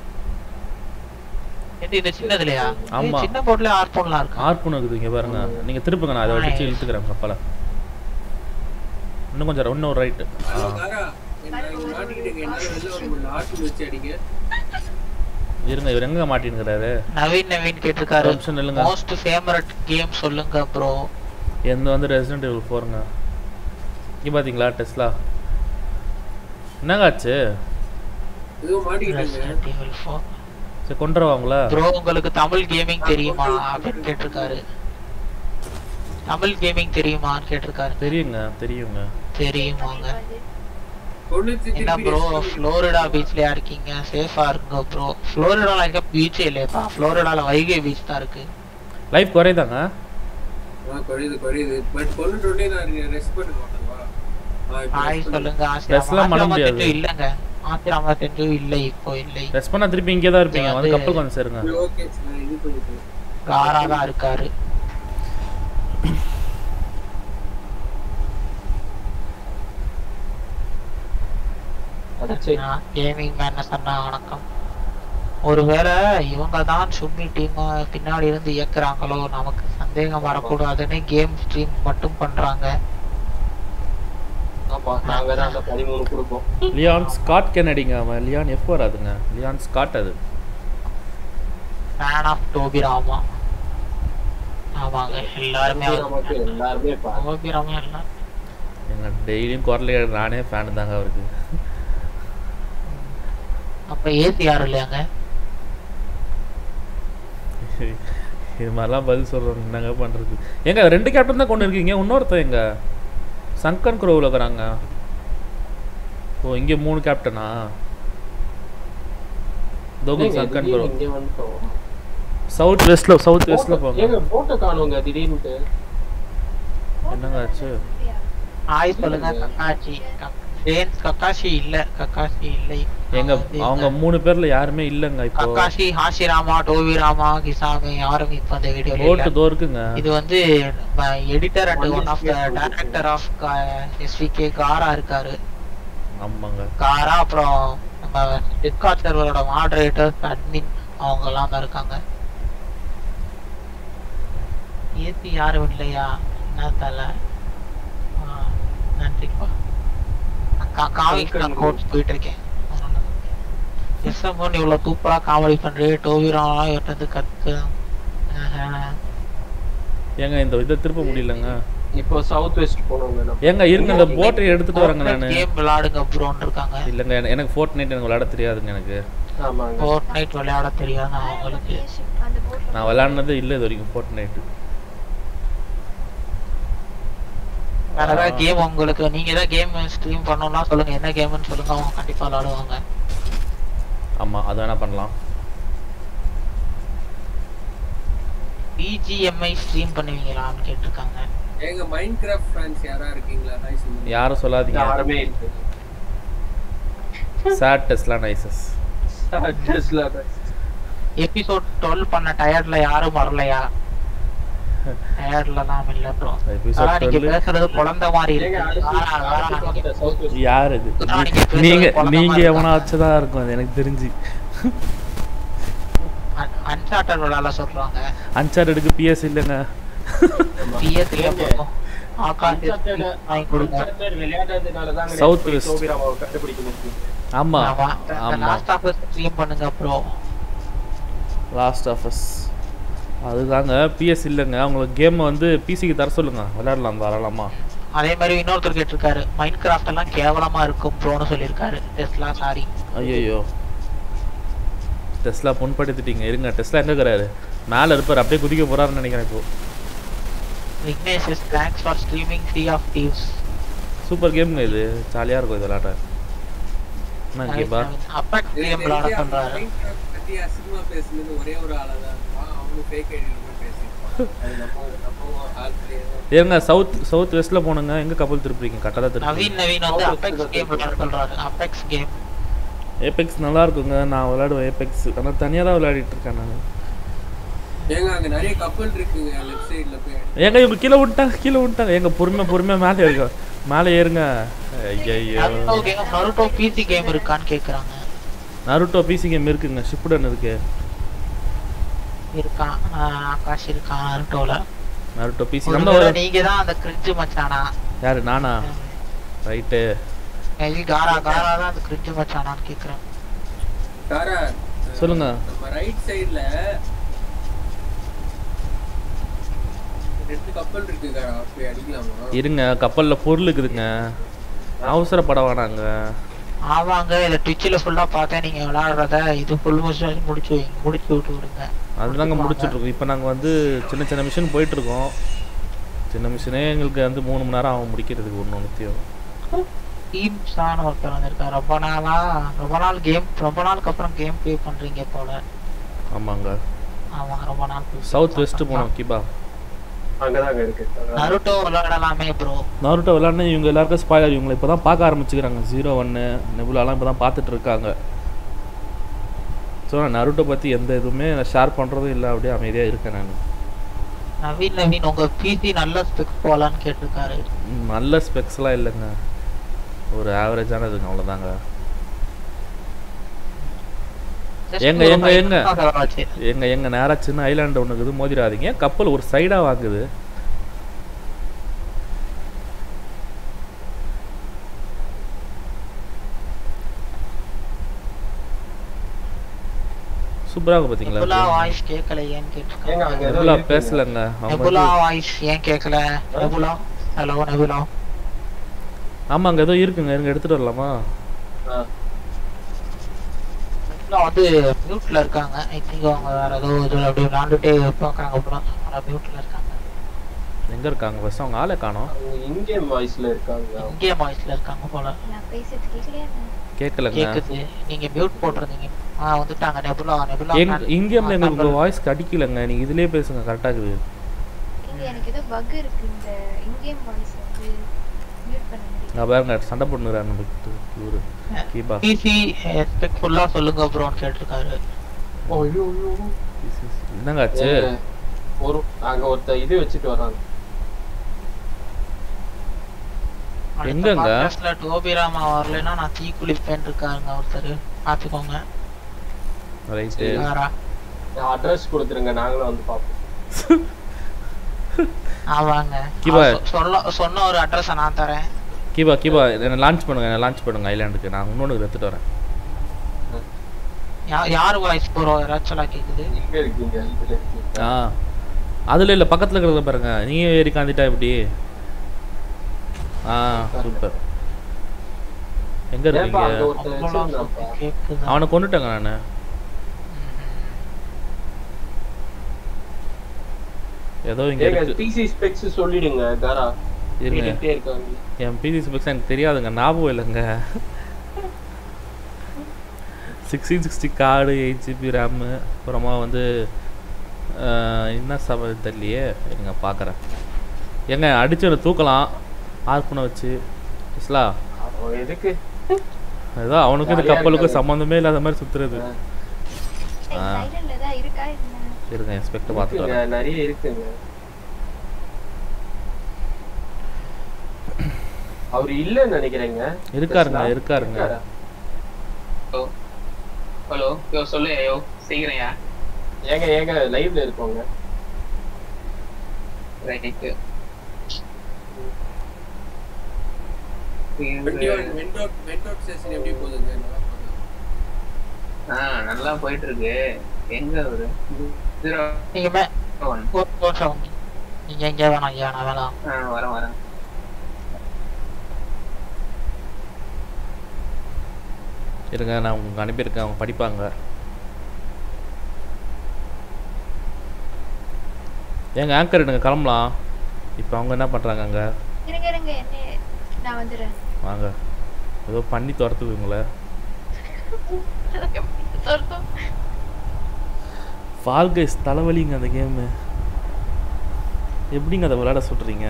இது இந்த சின்னதுலயா? ஆமா சின்ன போட்ல ஹார்பூன்லாம் இருக்கு. ஹார்பூன் இருக்குது இங்க பாருங்க. நீங்க திருப்புங்க. நான் அதை அடிச்சு இழுத்துக்கிறேன் கப்பலை. இன்னும் கொஞ்சம் இன்னும் ரைட். இருங்க இவர் எங்க மாட்டின்னுறாரு? நவீன் நவீன் கேட்டிருக்காரு. ஆப்ஷன் இல்லங்க. மோஸ்ட் ஃபேவரட் கேம் சொல்லுங்க ப்ரோ. எந்த வந்து ரெசிடென்ட் ஈவில் ஃபோர்ங்க. இங்க பாத்தீங்களா டெஸ்லா என்னங்க ஆச்சு? ஏதோ மாட்டிக்கிட்டாங்க. Resident Evil four. சரி கொன்றவாங்களா? ப்ரோ உங்களுக்கு தமிழ் கேமிங் தெரியுமா அப்படின்னு கேட்டிருக்காரு. தமிழ் கேமிங் தெரியுமான்னு கேட்டிருக்காரு. தெரியுங்க தெரியுங்க தெரியுமாங்க. என்ன ப்ரோ ஃப்ளோரிடா பீச்லயா இருக்கீங்க? சேஃபா இருங்க ப்ரோ. ஃப்ளோரிடால இருக்க பீச்சே இல்லையப்பா. ஃப்ளோரிடால வைகை பீச் தான் இருக்கு. லைஃப் குறையுதாங்க? ஆ குறையுது குறையுது. பட் கொல்லுட்டோனே நான் ரெஸ்ட் பண்ண மாட்டேன்வா. ஹாய் சொல்லுங்க. ஆசிரமா பண்ண முடியாது. இல்லங்க ஆசிரமா செஞ்சு இல்ல இப்போ இல்லை. ரெஸ்ட் பண்ணா திருப்பி இங்கே தான் இருப்பீங்க. வந்து கப்பல் வந்து சேருங்க. ஓகே நான் இது பண்ணிட்டேன். காரா தான் இருக்காரு. அடச்சே. கேமிங் மேன் சொன்னா வணக்கம். ஒருவேளை இவங்க தான் சும்மி டீம் பின்னாடி இருந்து இயக்குறாங்களோ நமக்கு சந்தேகம் வரக்கூடாதுன்னு கேம் ஸ்ட்ரீம் மட்டும் பண்றாங்க. ஆமா நாங்க தான் அந்த பதிமூணு கொடுப்போம். லியான் ஸ்காட் கெனடிங்க அவன். லியான் எஃப் வராதுங்க. லியான் ஸ்காட் அது. Fan of Tobirama. ஆமாங்க எல்லாருமே நமக்கு எல்லாருமே பா டோபி ராமா எல்லாம் எங்க டெய்லியும் குரல் நானே ஃபேன் தாங்க அவருக்கு. அப்ப ஏசி யாரும் இல்லையாங்க? இது மாதிரிலாம் பதில் சொல்கிறோம் என்னங்க பண்ணுறது. எங்க ரெண்டு கேப்டன் தான் கொண்டு இருக்கீங்க. இன்னொருத்தன் எங்க சங்கன் குரோவில் இருக்கிறாங்க. ஓ இங்கே மூணு கேப்டனா? தோகு சங்கன் குரோ. இங்க வந்துட்டோம். சவுத் வெஸ்ட்ல சவுத் வெஸ்ட்ல போங்க. ஏங்க போட்ட காணுங்க திடீர்னு. என்னங்க ஆச்சு? ஆய் சொல்லுங்க கக்காஷி. ஜேம்ஸ் கக்காஷி இல்ல கக்காஷி இல்லை. எங்க அவங்க மூணு பேர்ல யாருமே இல்லங்க இப்போ. கக்காஷி, ஹாஷிராமா, டோவிராமா, கிசாமி யாரும் இப்ப அந்த வீடியோல ஓட்டு தோ இருக்குங்க. இது வந்து editor and one of the director of SVK காரா இருக்காரு. ஆமாங்க. காரா அப்புறம் நம்ம டிஸ்கார்ட் சர்வரோட மாடரேட்டர்ஸ் அட்மின் அவங்க எல்லாம் தான் இருக்காங்க. ஏசி யாரும் இல்லையா? என்ன தல நன்றிப்பா. காமிக்கு நான் கோட்ஸ் போயிட்டு இருக்கேன். எஸ்எம்ஒன் இவ்வளவு சூப்பரா காமெடி பண்றே. டோவிராலாம் இவர்கிட்ட கத்து. ஏங்க இந்த இதை திருப்ப முடியலங்க. இப்போ சவுத் வெஸ்ட் போறோங்க. ஏங்க இருங்க இந்த போட்டை எடுத்துட்டு வரங்க. நானு கேம் விளையாடுங்க ப்ரோன்னு இருக்காங்க. இல்லங்க எனக்கு ஃபோர்ட்நைட் எனக்கு விளையாட தெரியாதுங்க. எனக்கு ஆமாங்க ஃபோர்ட்நைட் விளையாட தெரியாது அவங்களுக்கு. நான் விளையாடுனதே இல்லை இது வரைக்கும் ஃபோர்ட்நைட். வேற ஏதாவது கேம் உங்களுக்கு நீங்க ஏதாவது கேம் ஸ்ட்ரீம் பண்ணணும்னா சொல்லுங்க. என்ன கேம்னு சொல்லுங்க. அவங்க கண்டிப்பா விளையாடுவாங்க. ஆமா அது வேணா பண்ணலாம். பிஜிஎம்ஐ ஸ்ட்ரீம் பண்ணுவீங்களான்னு கேட்டிருக்காங்க. ஏங்க மைன்கிராஃப்ட் ஃபேன்ஸ் யாரா இருக்கீங்களா? ஹாய் சொல்லுங்க. யாரும் சொல்லாதீங்க. யாருமே இல்ல. சாட் டெஸ்லா நைசஸ். சாட் டெஸ்லா எபிசோட் டுவெல்வ் பண்ண டயர்ட்ல யாரும் வரலையா? டயர்ட்ல தான் இல்ல ப்ரோ. எபிசோட் நீங்க பேசுறது குழந்தை மாதிரி இருக்கு. யார் இது? நீங்க நீங்க எவனா வச்சதா இருக்கும் அது எனக்கு தெரிஞ்சு. அன்சார்ட்டட் விளையாட சொல்றாங்க. அன்சார்ட்டடுக்கு பிஎஸ் இல்லங்க. பிஎஸ் இல்ல ப்ரோ. ஆகாஷ் வாங்கி கொடுங்க. விளையாடுறதுனால தான் சவுத் வெஸ்ட் டோபிராவை கண்டுபிடிக்க முடியும். ஆமா ஆமா லாஸ்ட் ஆஃப் அஸ் ஸ்ட்ரீம் பண்ணுங்க ப்ரோ. லாஸ்ட் ஆஃப் அஸ் அதுதாங்க பிஎஸ் இல்லங்க. உங்களுக்கு கேம் வந்து பிசிக்கு தர சொல்லுங்க. விளையாடலாம் தாராளமா. அதே மாதிரி இன்னொருத்தர் கேட்டிருக்காரு மைன்கிராஃப்ட் எல்லாம் கேவலமா இருக்கும் ப்ரோன்னு சொல்லியிருக்காரு. Tesla sorry. ஐயோ டெஸ்லா புண்படுத்திட்டீங்க. இருங்க டெஸ்லா எங்க இருக்கிறாரு? மேல இருப்பார். அப்படியே குதிக்க போறாருன்னு நினைக்கிறேன் இப்போ. Vignesh is thanks for streaming Sea of Thieves. Super கேம்ங்க இது. ஜாலியா இருக்கும் இது விளையாட. நான் கேபா அப்பக் கேம் விளையாட பண்றாரு. மைன்கிராஃப்ட் பத்தி அசிங்கமா பேசுனது ஒரே ஒரு ஆளா தான் இருப்பான். அவனும் ஃபேக் ஐடில போய் பேசிப்பான். அது நம்ம நம்ம ஆல்ரெடி ஏங்க சவுத் சவுத் வெஸ்ட்ல போணுங்க. எங்க கப்பல் திருப்பீங்க? கரெக்டா தான் திருப்பீங்க. நவீன் நவீன் வந்து அப்பெக்ஸ் கேம் விளையாட சொல்றாரு. அப்பெக்ஸ் கேம் ஏபெக்ஸ் நல்லா இருக்குங்க. நான் விளையாடுவேன் ஏபெக்ஸ். ஆனா தனியா தான் விளையாடிட்டு இருக்கேன் நான். ஏங்க அங்க நிறைய கப்பல் இருக்குங்க லெஃப்ட் சைடுல போய். ஏங்க இவங்க கீழ விட்டாங்க கீழ விட்டாங்க. எங்க பொறுமை பொறுமை மேலே ஏறுங்க. மேலே ஏறுங்க. ஐயோ Naruto game Naruto PC game இருக்கான்னு கேக்குறாங்க. நருட்டோ பிசி கேம் இருக்குங்க. ஷிப்புடன் இருக்கு. இருக்கான் ஆகாஷ் இருக்கான் நருட்டோல. நருட்டோ பிசி நம்ம நீங்க தான் அந்த கிரிட்ஜ் மச்சானா? யாரு நானா? ரைட். மேபி காரா காரா தான் அந்த கிரிட்ஜ் மச்சானான்னு கேக்குறேன். காரா சொல்லுங்க. நம்ம ரைட் சைடுல ரெண்டு கப்பல் இருக்கு காரா. போய் அடிக்கலாமா? இருங்க கப்பல்ல பொருள் இருக்குதுங்க. அவசரப்பட வேணாங்க. ஆமாங்க இத ட்விட்ச்ல ஃபுல்லா பார்த்தேன். நீங்க விளையாடுறத இது ஃபுல் மிஷன் முடிச்சு முடிச்சு விட்டு விடுங்க. அதுதாங்க முடிச்சுட்டு இருக்கோம். இப்போ நாங்கள் வந்து சின்ன சின்ன மிஷன் போயிட்டு இருக்கோம். சின்ன மிஷனே எங்களுக்கு வந்து மூணு மணி நேரம் ஆகும் முடிக்கிறதுக்கு. ஒன்று ஒன்றுத்தையும் டீம் சான் ஒருத்தர் வந்திருக்காரு. ரொம்ப நாளா ரொம்ப நாள் கேம் ரொம்ப நாளுக்கு அப்புறம் கேம் ப்ளே பண்றீங்க போல. ஆமாங்க. ஆமா ரொம்ப நாள். சவுத் வெஸ்ட் போனோம் கிபா. அங்கதாங்க இருக்கு. நருட்டோ விளையாடலாமே ப்ரோ. நருட்டோ விளையாடுனா இவங்க எல்லாருக்கும் ஸ்பாயிலர். இவங்களை இப்போ தான் பார்க்க ஆரம்பிச்சுக்கிறாங்க. ஜீரோ ஒன்று நெபுலாலாம் இப்போ தான் பார்த்துட்டு இருக்காங்க. ஸோ நான் நருட்டோ பற்றி எந்த இதுவுமே நான் ஷேர் பண்ணுறதும் இல்லை. அப்படியே அமைதியாக இருக்கேன் நான். நவீன் நவீன் உங்க பிசி நல்ல ஸ்பெக்ஸ் போலான்னு கேட்டிருக்காரு. நல்ல ஸ்பெக்ஸ்லாம் இல்லைங்க. ஒரு ஆவரேஜானதுங்க அவ்வளோதாங்க. எங்க எங்க எங்க எங்க எங்க நேரா சின்ன ஐலாண்ட் ஒன்று இருக்குது, மோதிராதீங்க. கப்பல் ஒரு சைடா வாங்குது. சூப்பரா இருக்கு பாத்தீங்களா? நெபுலா வாய்ஸ் கேட்கல ஏன் கேட்காங்க? நெபுலா பேசலங்க. நெபுலா வாய்ஸ் ஏன் கேட்கல? Nebula hello Nebula. ஆமாங்க ஏதோ இருக்குங்க, இருங்க எடுத்துட்டு வரலாமா? வந்து மியூட்ல இருக்காங்க. ஐ திங்க் அவங்க வேற ஏதோ இதுல அப்படியே விளையாண்டுட்டே பார்க்கறாங்க போல. அவங்க மியூட்ல இருக்காங்க. எங்க இருக்காங்க? பஸ் அவங்க ஆளே காணோம். இங்கே வாய்ஸ்ல இருக்காங்க. இங்கே வாய்ஸ்ல இருக்காங்க போல. நான் பேசிட்டு கேக்கலையா? கேக்கலங்க. கேக்குது. நீங்க மியூட் போட்டுறீங்க. ஆ வந்துட்டாங்க நெபுலா நெபுலா. இங்கேம்ல எனக்கு உங்க வாய்ஸ் கிடைக்கலங்க. நீங்க இதுலயே பேசுங்க, கரெக்ட்டா இருக்குது. இங்க எனக்கு ஏதோ பக் இருக்கு. இந்த இங்கேம் வாய்ஸ் வந்து மியூட் பண்ண முடியல. நான் பாருங்க சண்டை போடுறாரு நம்ம இவரு கீபா. பிசி ரெஸ்பெக்ட்ஃபுல்லா சொல்லுங்க ப்ரோன்னு கேட்டிருக்காரு. ஐயோ என்னங்க ஆச்சு? ஒரு அங்க ஒருத்த இது வச்சிட்டு வராங்க. எங்கங்க? பாட்காஸ்ட்ல டோபிராமா வரலனா நான் தீ குளிப்பேன் இருக்காங்க ஒருத்தர். பாத்துக்கோங்க. ரைட். அட்ரஸ் கொடுத்துருங்க, நாங்களும் வந்து பாப்போம். ஆவாங்க. கீபா சொல்ல சொன்ன ஒரு அட்ரஸ் நான் தரேன். கீபா கீபா என்ன லான்ச் பண்ணுங்க, என்ன லான்ச் பண்ணுங்க ஐலாண்டுக்கு. நான் இன்னொன்னு எடுத்துட்டு வரேன். யார் வாய்ஸ் ப்ரோ ரச்சலா கேக்குது? எங்க இருக்கீங்க? இதுல இருக்கீங்க. ஆ அதுல இல்ல, பக்கத்துல இருக்கறத பாருங்க. நீங்க ஏறி காந்திட்டா எப்படி? ஆ சூப்பர். எங்க இருக்கீங்க? அவனை கொன்னுட்டேங்க நானு. ஏதோ இங்க இருக்கு. பிசி ஸ்பெக்ஸ் சொல்லிடுங்க தாரா. இருங்க. இருக்காங்க. என் பிசி ஸ்பெக்ஸ் எனக்கு தெரியாதுங்க, ஞாபகம் இல்லைங்க. Sixteen sixty card, eight GB RAM, அப்புறமா வந்து என்ன சபை தெரியலையே. இருங்க பார்க்குறேன். எங்க அடிச்சு தூக்கலாம் ஆர்க்குனை வச்சு இஸ்லா. எதுக்கு? ஏதோ அவனுக்கு இந்த கப்பலுக்கும் சம்மந்தமே இல்லாத மாதிரி சுத்துறது. இருங்க இன்ஸ்பெக்டர் பார்த்துட்டு வரேன். நிறைய இருக்குங்க. அவர் இல்லன்னு நினைக்கிறேங்க. இருக்காருங்க இருக்காருங்க. ஹலோ யோ சொல்லு யோ சீக்கிரம்யா. ஏங்க ஏங்க லைவ்ல இருக்கோங்க. ரைட். நல்லா போயிட்டு இருக்கு. எங்க அவரு? நீங்க எங்க வேணாம் ஐயா, நான் வேணாம். வரேன் வரேன். இருங்க நான் உங்களுக்கு அனுப்பியிருக்கேன், அவங்க படிப்பாங்க. ஏங்க ஆங்கர் எடுங்க, கிளம்பலாம். இப்போ அவங்க என்ன பண்ணுறாங்க அங்கே? இருங்க இருங்க என்ன நான் வந்துடுறேன். வாங்க. ஏதோ பண்ணி துரத்துது உங்களை. ஃபால் கைஸ் தலைவலிங்க அந்த கேமு. எப்படிங்க அதை விளையாட சொல்கிறீங்க?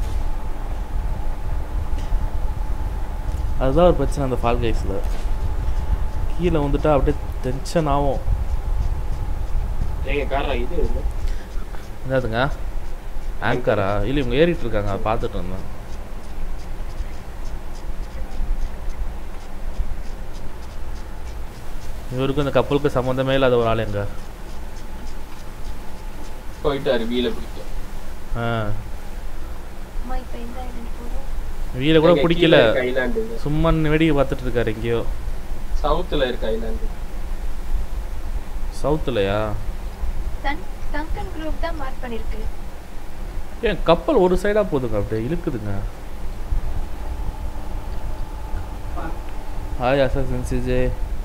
அதுதான் ஒரு பிரச்சனை அந்த ஃபால் கைஸில். கீழே வந்துட்டா அப்படியே டென்ஷன் ஆகும். என்னதுங்க ஆங்கரா? இல்லை இவங்க ஏறிட்டு இருக்காங்க, பார்த்துட்டு இருந்தேன். இவருக்கும் இந்த கப்பலுக்கு சம்மந்தமே இல்லாத ஒரு ஆள் எங்க போயிட்டாரு வீல பிடிக்க. ஆ வீல கூட பிடிக்கல, சும்மா வேடிக்கை பார்த்துட்டு இருக்காரு எங்கேயோ. சவுத்துல இருக்க ஐலாண்ட். சவுத்துலயா? டங்கன் குரூப் தான் மார்க் பண்ணிருக்கு. ஏன் கப்பல் ஒரு சைடா போதுங்க, அப்படியே இழுக்குதுங்க. Hi assassin CJ.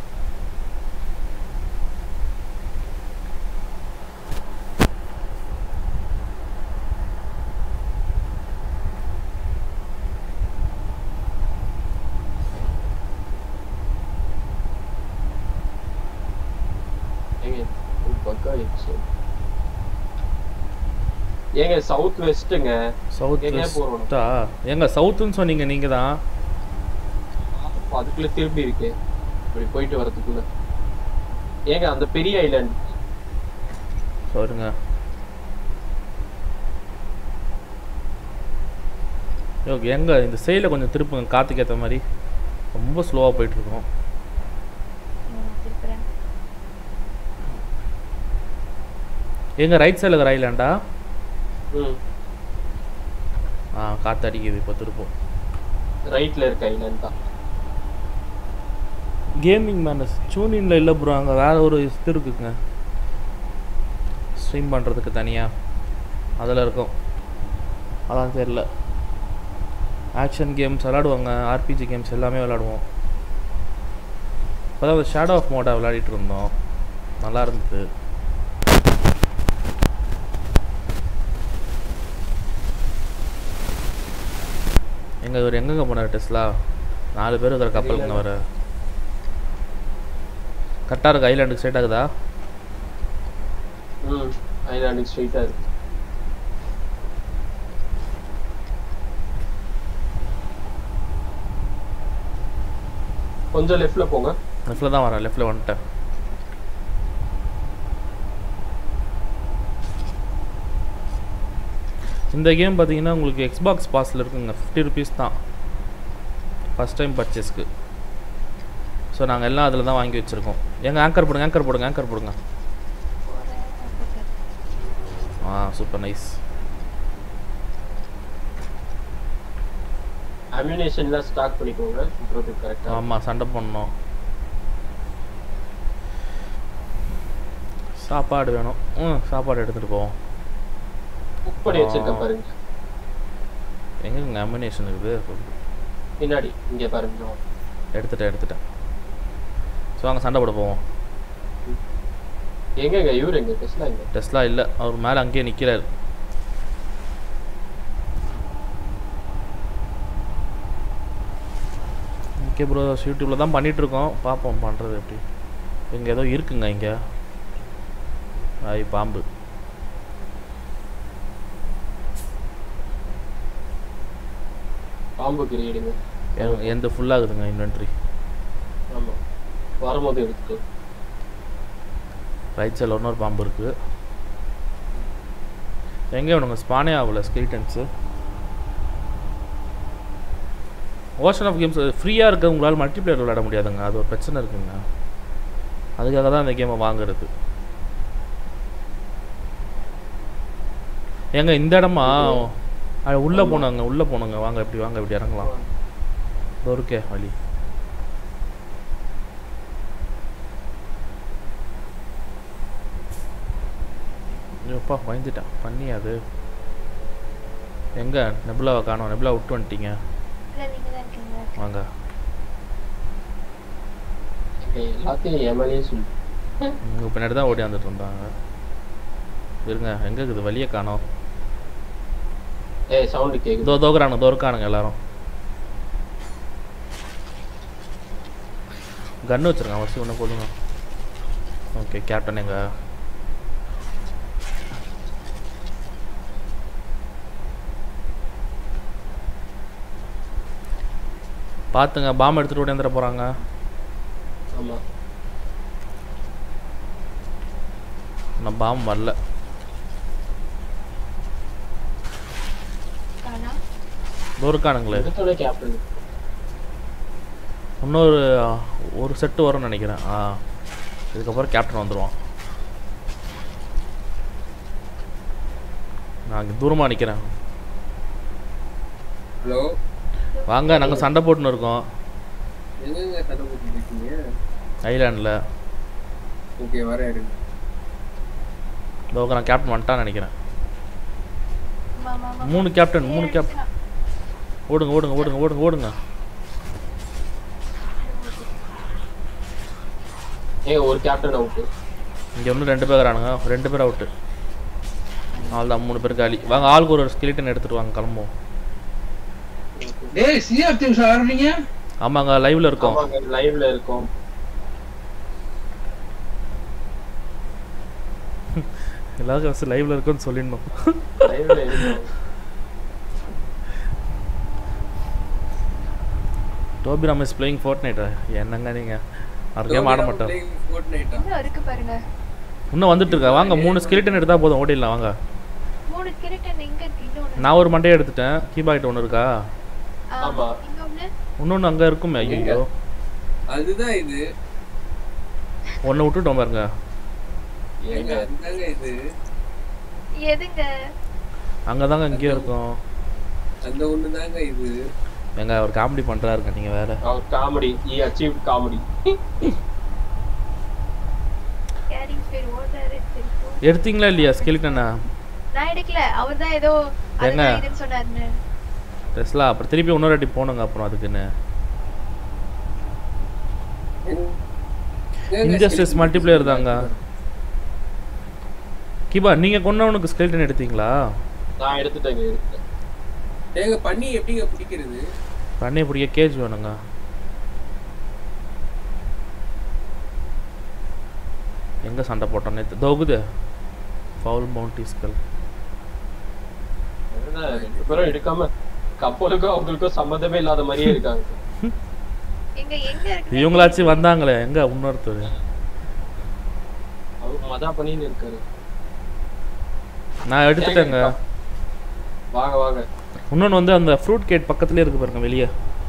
ஏங்க சவுத் வெஸ்ட்ங்க. சவுத் வெஸ்டா? ஏங்க சவுத்னு சொன்னீங்க நீங்க தான். அதுக்குள்ள திருப்பி இருக்கு இப்படி போயிட்டு வரதுக்குள்ள. ஏங்க அந்த பெரிய ஐலாண்ட் சொல்லுங்க. ஓகே எங்க இந்த சைடுல கொஞ்சம் திருப்புங்க, காத்துக்கு ஏத்த மாதிரி. ரொம்ப ஸ்லோவா போயிட்டு இருக்கோம். எங்க ரைட் சைடில் இருக்கிற ஐலாண்டா? ம் ஆ காற்று அடிக்குது இப்போ திருப்போம். ரைட்ல இருக்க ஐலாண்ட் தான். கேமிங் மேனஸ் சூனின்ல இல்லை ப்ரோ, அங்கே வேற ஒரு இது இருக்குங்க ஸ்ட்ரீம் பண்ணுறதுக்கு தனியாக, அதில் இருக்கும். அதான் தெரியல. ஆக்ஷன் கேம்ஸ் விளாடுவாங்க, ஆர்பிஜி கேம்ஸ் எல்லாமே விளாடுவோம். இப்போ தான் ஷேடோ ஆஃப் மோடா விளையாடிட்டு இருந்தோம், நல்லா இருந்தது. எங்க இவர் எங்கெங்க போனார் டெஸ்லா? நாலு பேர் இருக்கிற கப்பலுங்க வர கரெக்டாக இருக்கு. ஐலாண்டுக்கு ஸ்ட்ரைட் ஆகுதா? ம் ஐலாண்டுக்கு ஸ்ட்ரைட்டாக இருக்கு. கொஞ்சம் லெஃப்ட்ல போங்க. லெஃப்டில் தான் வரேன், லெஃப்டில் வந்துட்டேன். இந்த கேம் பார்த்தீங்கன்னா உங்களுக்கு எக்ஸ்பாக்ஸ் பாஸில் இருக்குங்க, ஃபிஃப்டி ருபீஸ் தான் ஃபஸ்ட் டைம் பர்ச்சேஸ்க்கு. ஸோ நாங்கள் எல்லாம் அதில் தான் வாங்கி வச்சுருக்கோம். எங்கள் ஆங்கர் போடுங்க, ஆங்கர் போடுங்க, ஆங்கர் போடுங்க. ஆ சூப்பர் நைஸ். அம்யூனேஷன்லாம் ஸ்டாக் பண்ணிக்கோங்க, இம்ப்ரூவ் கரெக்டாக. ஆமாம் சண்டை பண்ணோம். சாப்பாடு வேணும். ம் சாப்பாடு எடுத்துகிட்டு போவோம். குக் பண்ணி வச்சிருக்கேன் பாருங்க. எங்கங்க அம்யூனேஷன் இருக்குது? பின்னாடி இங்கே பாருங்க. எடுத்துட்டேன் எடுத்துட்டேன். ஸோ அங்கே சண்டை போட போவோம். எங்கங்க இவர் எங்க டெஸ்லா எங்க? டெஸ்லா இல்லை, அவர் மேலே அங்கேயே நிற்கிறார். ஓகே ப்ரோ, யூடியூப்பில் தான் பண்ணிகிட்ருக்கோம், பார்ப்போம் பண்ணுறது எப்படி. இங்கே ஏதோ இருக்குங்க, இங்கே ஐ பாம்பு. பாம்பு கிரியேடுங்க. எந்த ஃபுல்லாகுதுங்க இன்வென்ட்ரி. ஆமாம் வரும்போது எடுத்துட்டு. ரைட் சைடில் இன்னொரு பாம்பு இருக்குது. எங்கே வேணுங்க? ஸ்பானே ஆகல ஸ்கெலிட்டன்ஸு. ஓஷன் ஆஃப் கேம்ஸ் ஃப்ரீயாக இருக்க உங்களால் மல்டிப்ளேயர் விளையாட முடியாதுங்க, அது ஒரு பிரச்சனை இருக்குங்க. அதுக்காக தான் இந்த கேமை வாங்குறது. ஏங்க இந்த இடமா உள்ளே போனாங்க, உள்ளே போனாங்க. வாங்க எப்படி வாங்க எப்படி இறங்கலாம். இதோ இருக்கே வழி. எப்பா பயந்துட்டேன் பண்ணி. அது எங்கே நெபுலாவை காணோம்? நெபுலா விட்டு வந்துட்டீங்க. வாங்க எல்லாத்தையும் எம்எல்ஏ சொல்லி உங்கள் பின்னாடி தான் ஓடி வந்துட்டு இருந்தாங்க. இருங்க எங்கே இருக்குது? வழியை காணோம். ஏய் சவுண்ட் கேக்குது. தோ தோக்குறானுங்க, தோற்கானுங்க எல்லாரும். கன்று வச்சுருங்க, வச்சு ஒன்று போதுங்க. ஓகே கேப்டன் எங்க? பார்த்துங்க, பாம்பு எடுத்துகிட்டு ஓடியாந்துட போகிறாங்க. ஆமாம் நான் பாம்பு வரல. தோற்கானுங்களே. கேப்டன் இன்னொரு ஒரு செட்டு வரும்னு நினைக்கிறேன். ஆ இதுக்கப்புறம் கேப்டன் வந்துடுவான். நான் இங்கே தூரமாக நிற்கிறேன். ஹலோ வாங்க, நாங்கள் சண்டை போட்டுன்னு இருக்கோம். எங்கங்க சண்டை போட்டுட்டு இருக்கீங்க? ஐலாண்டில். ஓகே வரேன் இருங்க. ஓகே நான் கேப்டன் வந்துட்டான்னு நினைக்கிறேன். மூணு கேப்டன் மூணு கேப்டன் ஓடுங்க ஓடுங்க ஓடுங்க ஓடுங்க ஓடுங்க. ஏங்க ஒரு கேப்டன் அவுட்டு. இங்கே ஒன்று ரெண்டு பேர் வரானுங்க, ரெண்டு பேர் அவுட்டு. நாலு தான், மூணு பேர் காலி. வாங்க ஆளுக்கு ஒரு ஸ்கெலிட்டன் எடுத்துகிட்டு வாங்க, கிளம்புவோம். டேய் சிஆர்டி சாரீங்க? ஆமாங்க லைவ்ல இருக்கோம். ஆமாங்க லைவ்ல இருக்கோம். எல்லாரும் ஃபர்ஸ்ட் லைவ்ல இருக்கோம்னு சொல்லிடணும். லைவ்ல இருக்கோம். Tobirama is playing Fortnite. என்னங்க நீங்க அவர் கேம் ஆட மாட்டார். இன்னும் இருக்கு பாருங்க. இன்னும் வந்துட்டு இருக்கா? வாங்க மூணு ஸ்கெலிட்டன் எடுத்தா போதும், ஓடிடலாம் வாங்க. மூணு ஸ்கெலிட்டன் எங்க இருக்கு? இன்னொன்னு நான் ஒரு மண்டையை எடுத்துட்டேன். கீபாய்ட் ஒன்று இருக்கா? ஆமா இன்னொன்னு இன்னொன்று அங்கே இருக்குமே. ஐயோ அதுதான் இது. ஒன்று விட்டுட்டோம் பாருங்க. ஏங்க அதுதாங்க இது. எதுங்க அங்கதாங்க இங்கே இருக்கும். அந்த ஒண்ணு தாங்க இது. எங்க அவர் காமெடி பண்றாருங்க நீங்க வேற. அவர் காமெடி he achieved காமெடி. கேரிங் ஃபேர் ஓடுறாரு தெரியும். எடுத்தீங்களா இல்லையா ஸ்கெலிட்டனா? நான் எடுக்கல. அவர்தான் ஏதோ அதுதான் இதுன்னு சொன்னாருன்னு. டெஸ்லா அப்புறம் திருப்பி இன்னொரு வாட்டி போணுங்க அப்புறம் அதுக்குன்னு. இன்ஜஸ்டிஸ் மல்டிப்ளேயர் தாங்க. கிபா நீங்க கொன்னவனுக்கு ஸ்கெலிட்டன் எடுத்தீங்களா? நான் எடுத்துட்டேங்க எடுத்துட்டேன். ஏங்க பண்ணி எப்படிங்க பிடிக்கிறது? பண்ணி பிடிக்க கேஜ் வேணுங்க. எங்க சண்டை போட்டோம் நேத்து? தோகுது ஃபவுல் மவுண்டிஸ்கல். ரெண்டு பேரும் எடுக்காம கப்பலுக்கும் அவங்களுக்கும் சம்மந்தமே இல்லாத மாதிரியே இருக்காங்க. எங்க எங்க இருக்கு? இவங்களாச்சும் வந்தாங்களே எங்க இன்னொருத்தர்? அவர் மதா பண்ணின்னு இருக்காரு. நான் எடுத்துட்டேங்க. வாங்க வாங்க. இன்னொன்று வந்து அந்த ஃப்ரூட் கேட் பக்கத்துலேயே இருக்கு பாருங்க வெளியே.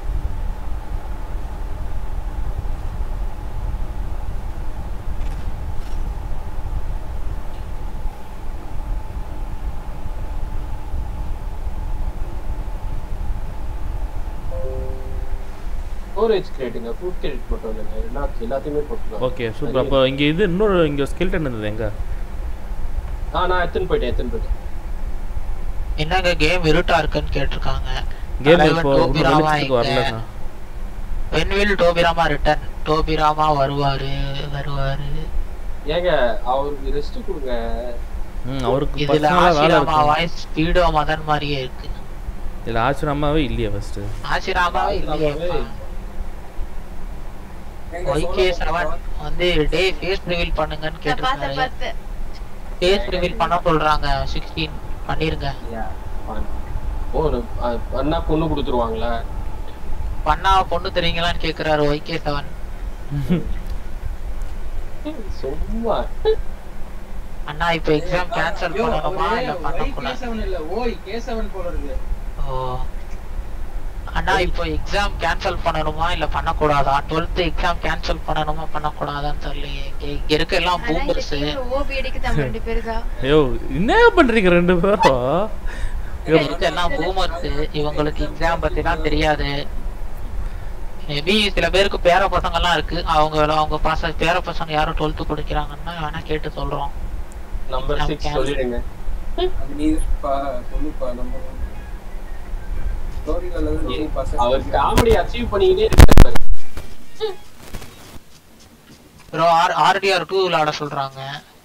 ஸ்டோரேஜ் கிரேட்டுங்க ஃப்ரூட் கிரேட் மட்டும் இல்லைங்க எல்லா எல்லாத்தையுமே போட்டுக்கலாம். Okay super. அப்போ இங்கே இது இன்னொரு இங்கே ஸ்கெலிட்டன் இருந்தது எங்க? ஆ நான் எத்தனை போயிட்டேன் எத்தனை போயிட்டேன். என்னங்க கேம் இருட்டா இருக்குன்னு கேட்டிருக்காங்க. கேம் இப்போ வெளிச்சத்துக்கு வரலங்க. when will Tobirama return? Tobirama வருவாரு வருவாரு. ஏங்க அவருக்கு ரெஸ்ட் கொடுங்க. ம் அவருக்கு இதுல பர்சனலா வேலை ஆசிராமா இருக்கு. வாய்ஸ் ஸ்பீடோ மதன் மாதிரியே இருக்கு. இதுல ஆசிராமாவே இல்லையா ஃபர்ஸ்ட்? ஆசிராமாவே இல்லையே. ஒய்கே செவன் வந்து டே ஃபேஸ் ரிவீல் பண்ணுங்கன்னு நான் பார்த்த கேட்டிருக்காரு. பார்த்த. ஃபேஸ் ரிவீல் பண்ண சொல்றாங்க. பதினாறு பண்ணிருங்க. ஓ அண்ணா பொண்ணு கொடுத்துருவாங்களா? பண்ணா பொண்ணு தெரியுங்களான்னு கேக்குறாரு ஒய்கே செவன். சும்மா அண்ணா இப்போ எக்ஸாம் கேன்சல் பண்ணணுமா இல்ல பண்ண கூடாது? கே செவன் இல்ல ஓய் கே செவன் போல இருக்கு. ஓ அண்ணா இப்போ எக்ஸாம் கேன்சல் பண்ணணுமா இல்ல பண்ண கூடாதா? டுவெல்த் எக்ஸாம் கேன்சல் பண்ணணுமா பண்ண கூடாதான்னு தெரியலையே. இங்க இருக்க எல்லாம் ஆனா இந்த பூமர்ஸ். டீம்ல ஓபி அடிக்கு நம்ம ரெண்டு பேர் தான். ஐயோ என்ன பண்றீங்க ரெண்டு பேரும்? இங்க இருக்க எல்லாம் பூமர்ஸ். இவங்களுக்கு எக்ஸாம் பத்திலாம் தெரியாது. மேபி சில பேருக்கு பேர பசங்க எல்லாம் இருக்கு. அவங்க அவங்க பசங்க பேர பசங்க யாரும் டுவெல்த் படிக்கிறாங்கன்னா வேணா கேட்டு சொல்றோம். நம்பர் ஆறு சொல்லிடுங்க. அது நீ பா சொல்லுப்பா நம்ம ஸ்டோரியில வந்து பசங்க அவர் காமெடி அச்சீவ் பண்ணிட்டே இருக்காரு. ப்ரோ ஆர் ஆர்டிஆர் டூ விளையாட சொல்றாங்க.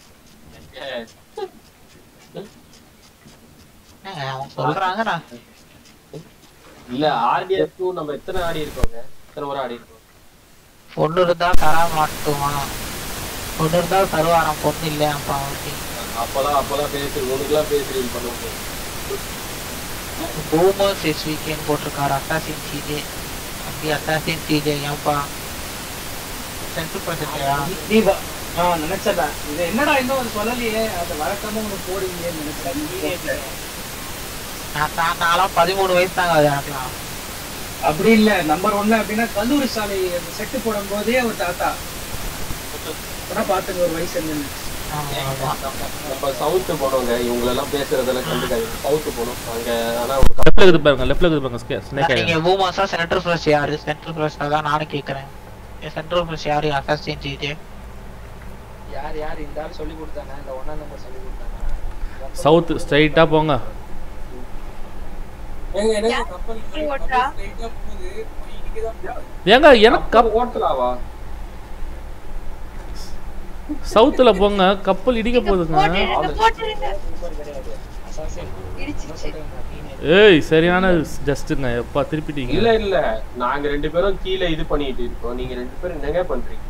ஏங்க அவங்க சொல்றாங்க நான் இல்ல ஆர்டிஎஸ் டூ நம்ம எத்தனை ஆடி இருக்கோங்க? எத்தனை முறை ஆடி இருக்கோம்? பொண்ணு இருந்தா தர மாட்டுமா? பொண்ணு இருந்தா தருவாராம். பொண்ணு இல்லையா அப்பா? ஓகே அப்பதான் அப்பதான் பேசி உனக்குலாம் பேசி ரீல் பண்ணுவோம். பூமர்ஸ் இஸ் வீக்கெண்ட் போட்டிருக்காரு. அசாசின் சிஜே அப்படி அசாசின் சிஜே ஏன்பா சென்ட்ரல் ப்ரொஜெக்டா? தீபா நான் நினைச்சேன் இது என்னடா இன்னும் அது சொல்லலையே. அது வழக்கமா உனக்கு போடுவீங்கன்னு நினைச்சேன். நான் தான் நான்லாம் பதிமூணு வயசு தாங்க அது எனக்குலாம். அப்படி இல்ல நம்பர் ஒன்னு அப்படின்னா கல்லூரி சாலை செட்டு போடும் போதே ஒரு தாத்தா கூட பாத்துங்க ஒரு வயசு என்னன்னு. நம்ம சவுத்து போனோங்க. இவங்களெல்லாம் பேசுறதெல்லாம் கண்டுக்காது. சவுத்து போனோம் அங்க. ஆனா லெஃப்ட்ல இருக்குது பாருங்க. லெஃப்ட்ல இருக்குது பாருங்க. ஸ்னேக் நீங்க பூமர்ஸா சென்ட்ரல் ஃப்ரெஷ் யாரு? சென்ட்ரல் ஃப்ரெஷ் தான் நானும் கேக்குறேன். சென்ட்ரல் ஃப்ரெஷ் யாரு? அசாசின் சிஜே யார் யார் இந்த ஆள் சொல்லி கொடுத்தாங்க? இந்த ஒண்ணா நம்பர் சொல்லி கொடுத்தாங்க. சவுத் ஸ்ட்ரைட்டா போங்க. ஏங்க எனக்கு கப்பல் ஓட்டா ஸ்ட்ரைட்டா போகுது. போயிட்டே தான் போகுது. ஏங்க எனக்கு கப் ஓட்டலாவா? சவுத்துல போங்க. கப்பல் இடிக்க போகுதுங்க. போட்டுருங்க போட்டுருங்க. சூப்பர் கிடையாது. அசாசின் இடிச்சிச்சு. ஏய் சரியான ஜஸ்ட்ங்க. எப்பா திருப்பிட்டீங்க. இல்ல இல்ல நாங்க ரெண்டு பேரும் கீழ இது பண்ணிட்டு இருக்கோம். நீங்க ரெண்டு பேரும் என்னங்க பண்றீங்க?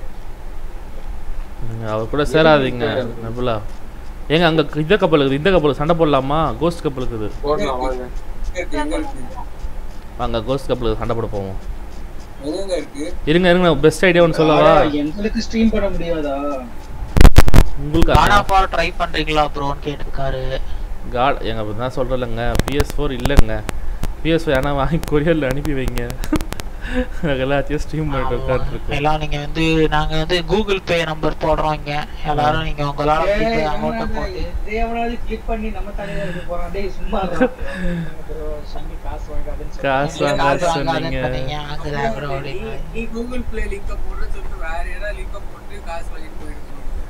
அவர் கூட சேராதீங்க நபுலா. ஏங்க அங்க இந்த கப்பல் இருக்குது. இந்த கப்பல் சண்டை போடலாமா? கோஸ்ட் கப்பல் இருக்குது. போடலாம் வாங்க. வாங்க கோஸ்ட் கப்பலுக்கு சண்டை போட போவோம். எங்க இருக்கு? இருங்க இருங்க பெஸ்ட் ஐடியா ஒன்னு சொல்லவா? எங்களுக்கு ஸ்ட்ரீம் பண்ண முடியாதா? உங்களுக்கு காட் ஆஃப் வார் ட்ரை பண்றீங்களா ப்ரோன்னு கேட்டிருக்காரு. காட் எங்க அப்படி தான் சொல்றேன்லங்க. பி எஸ் ஃபோர் இல்லைங்க. பி எஸ் ஃபோர் ஆனால் வாங்கி கொரியரில் அனுப்பி வைங்க. எல்லாத்தையும் ஸ்ட்ரீம் பண்ணிட்டு உட்காந்துருக்கு. எல்லாம் நீங்க வந்து நாங்க வந்து கூகுள் பே நம்பர் போடுறோம் இங்க. எல்லாரும் நீங்க உங்களால அமௌண்ட் போட்டு தேவனாவது கிளிக் பண்ணி நம்ம தலையில இருக்க போறோம். டேய் சும்மா இருடா. சங்கி காசு வாங்காதன்னு சொல்லி காசு வாங்காத சொன்னீங்க. அங்கதான் ப்ரோ அப்படிங்க. நீ கூகுள் ப்ளே லிங்க் போடுற சொல்லிட்டு வேற ஏதாவது லிங்க் போட்டு காசு வாங்கிட்டு போயிருக்கணும்.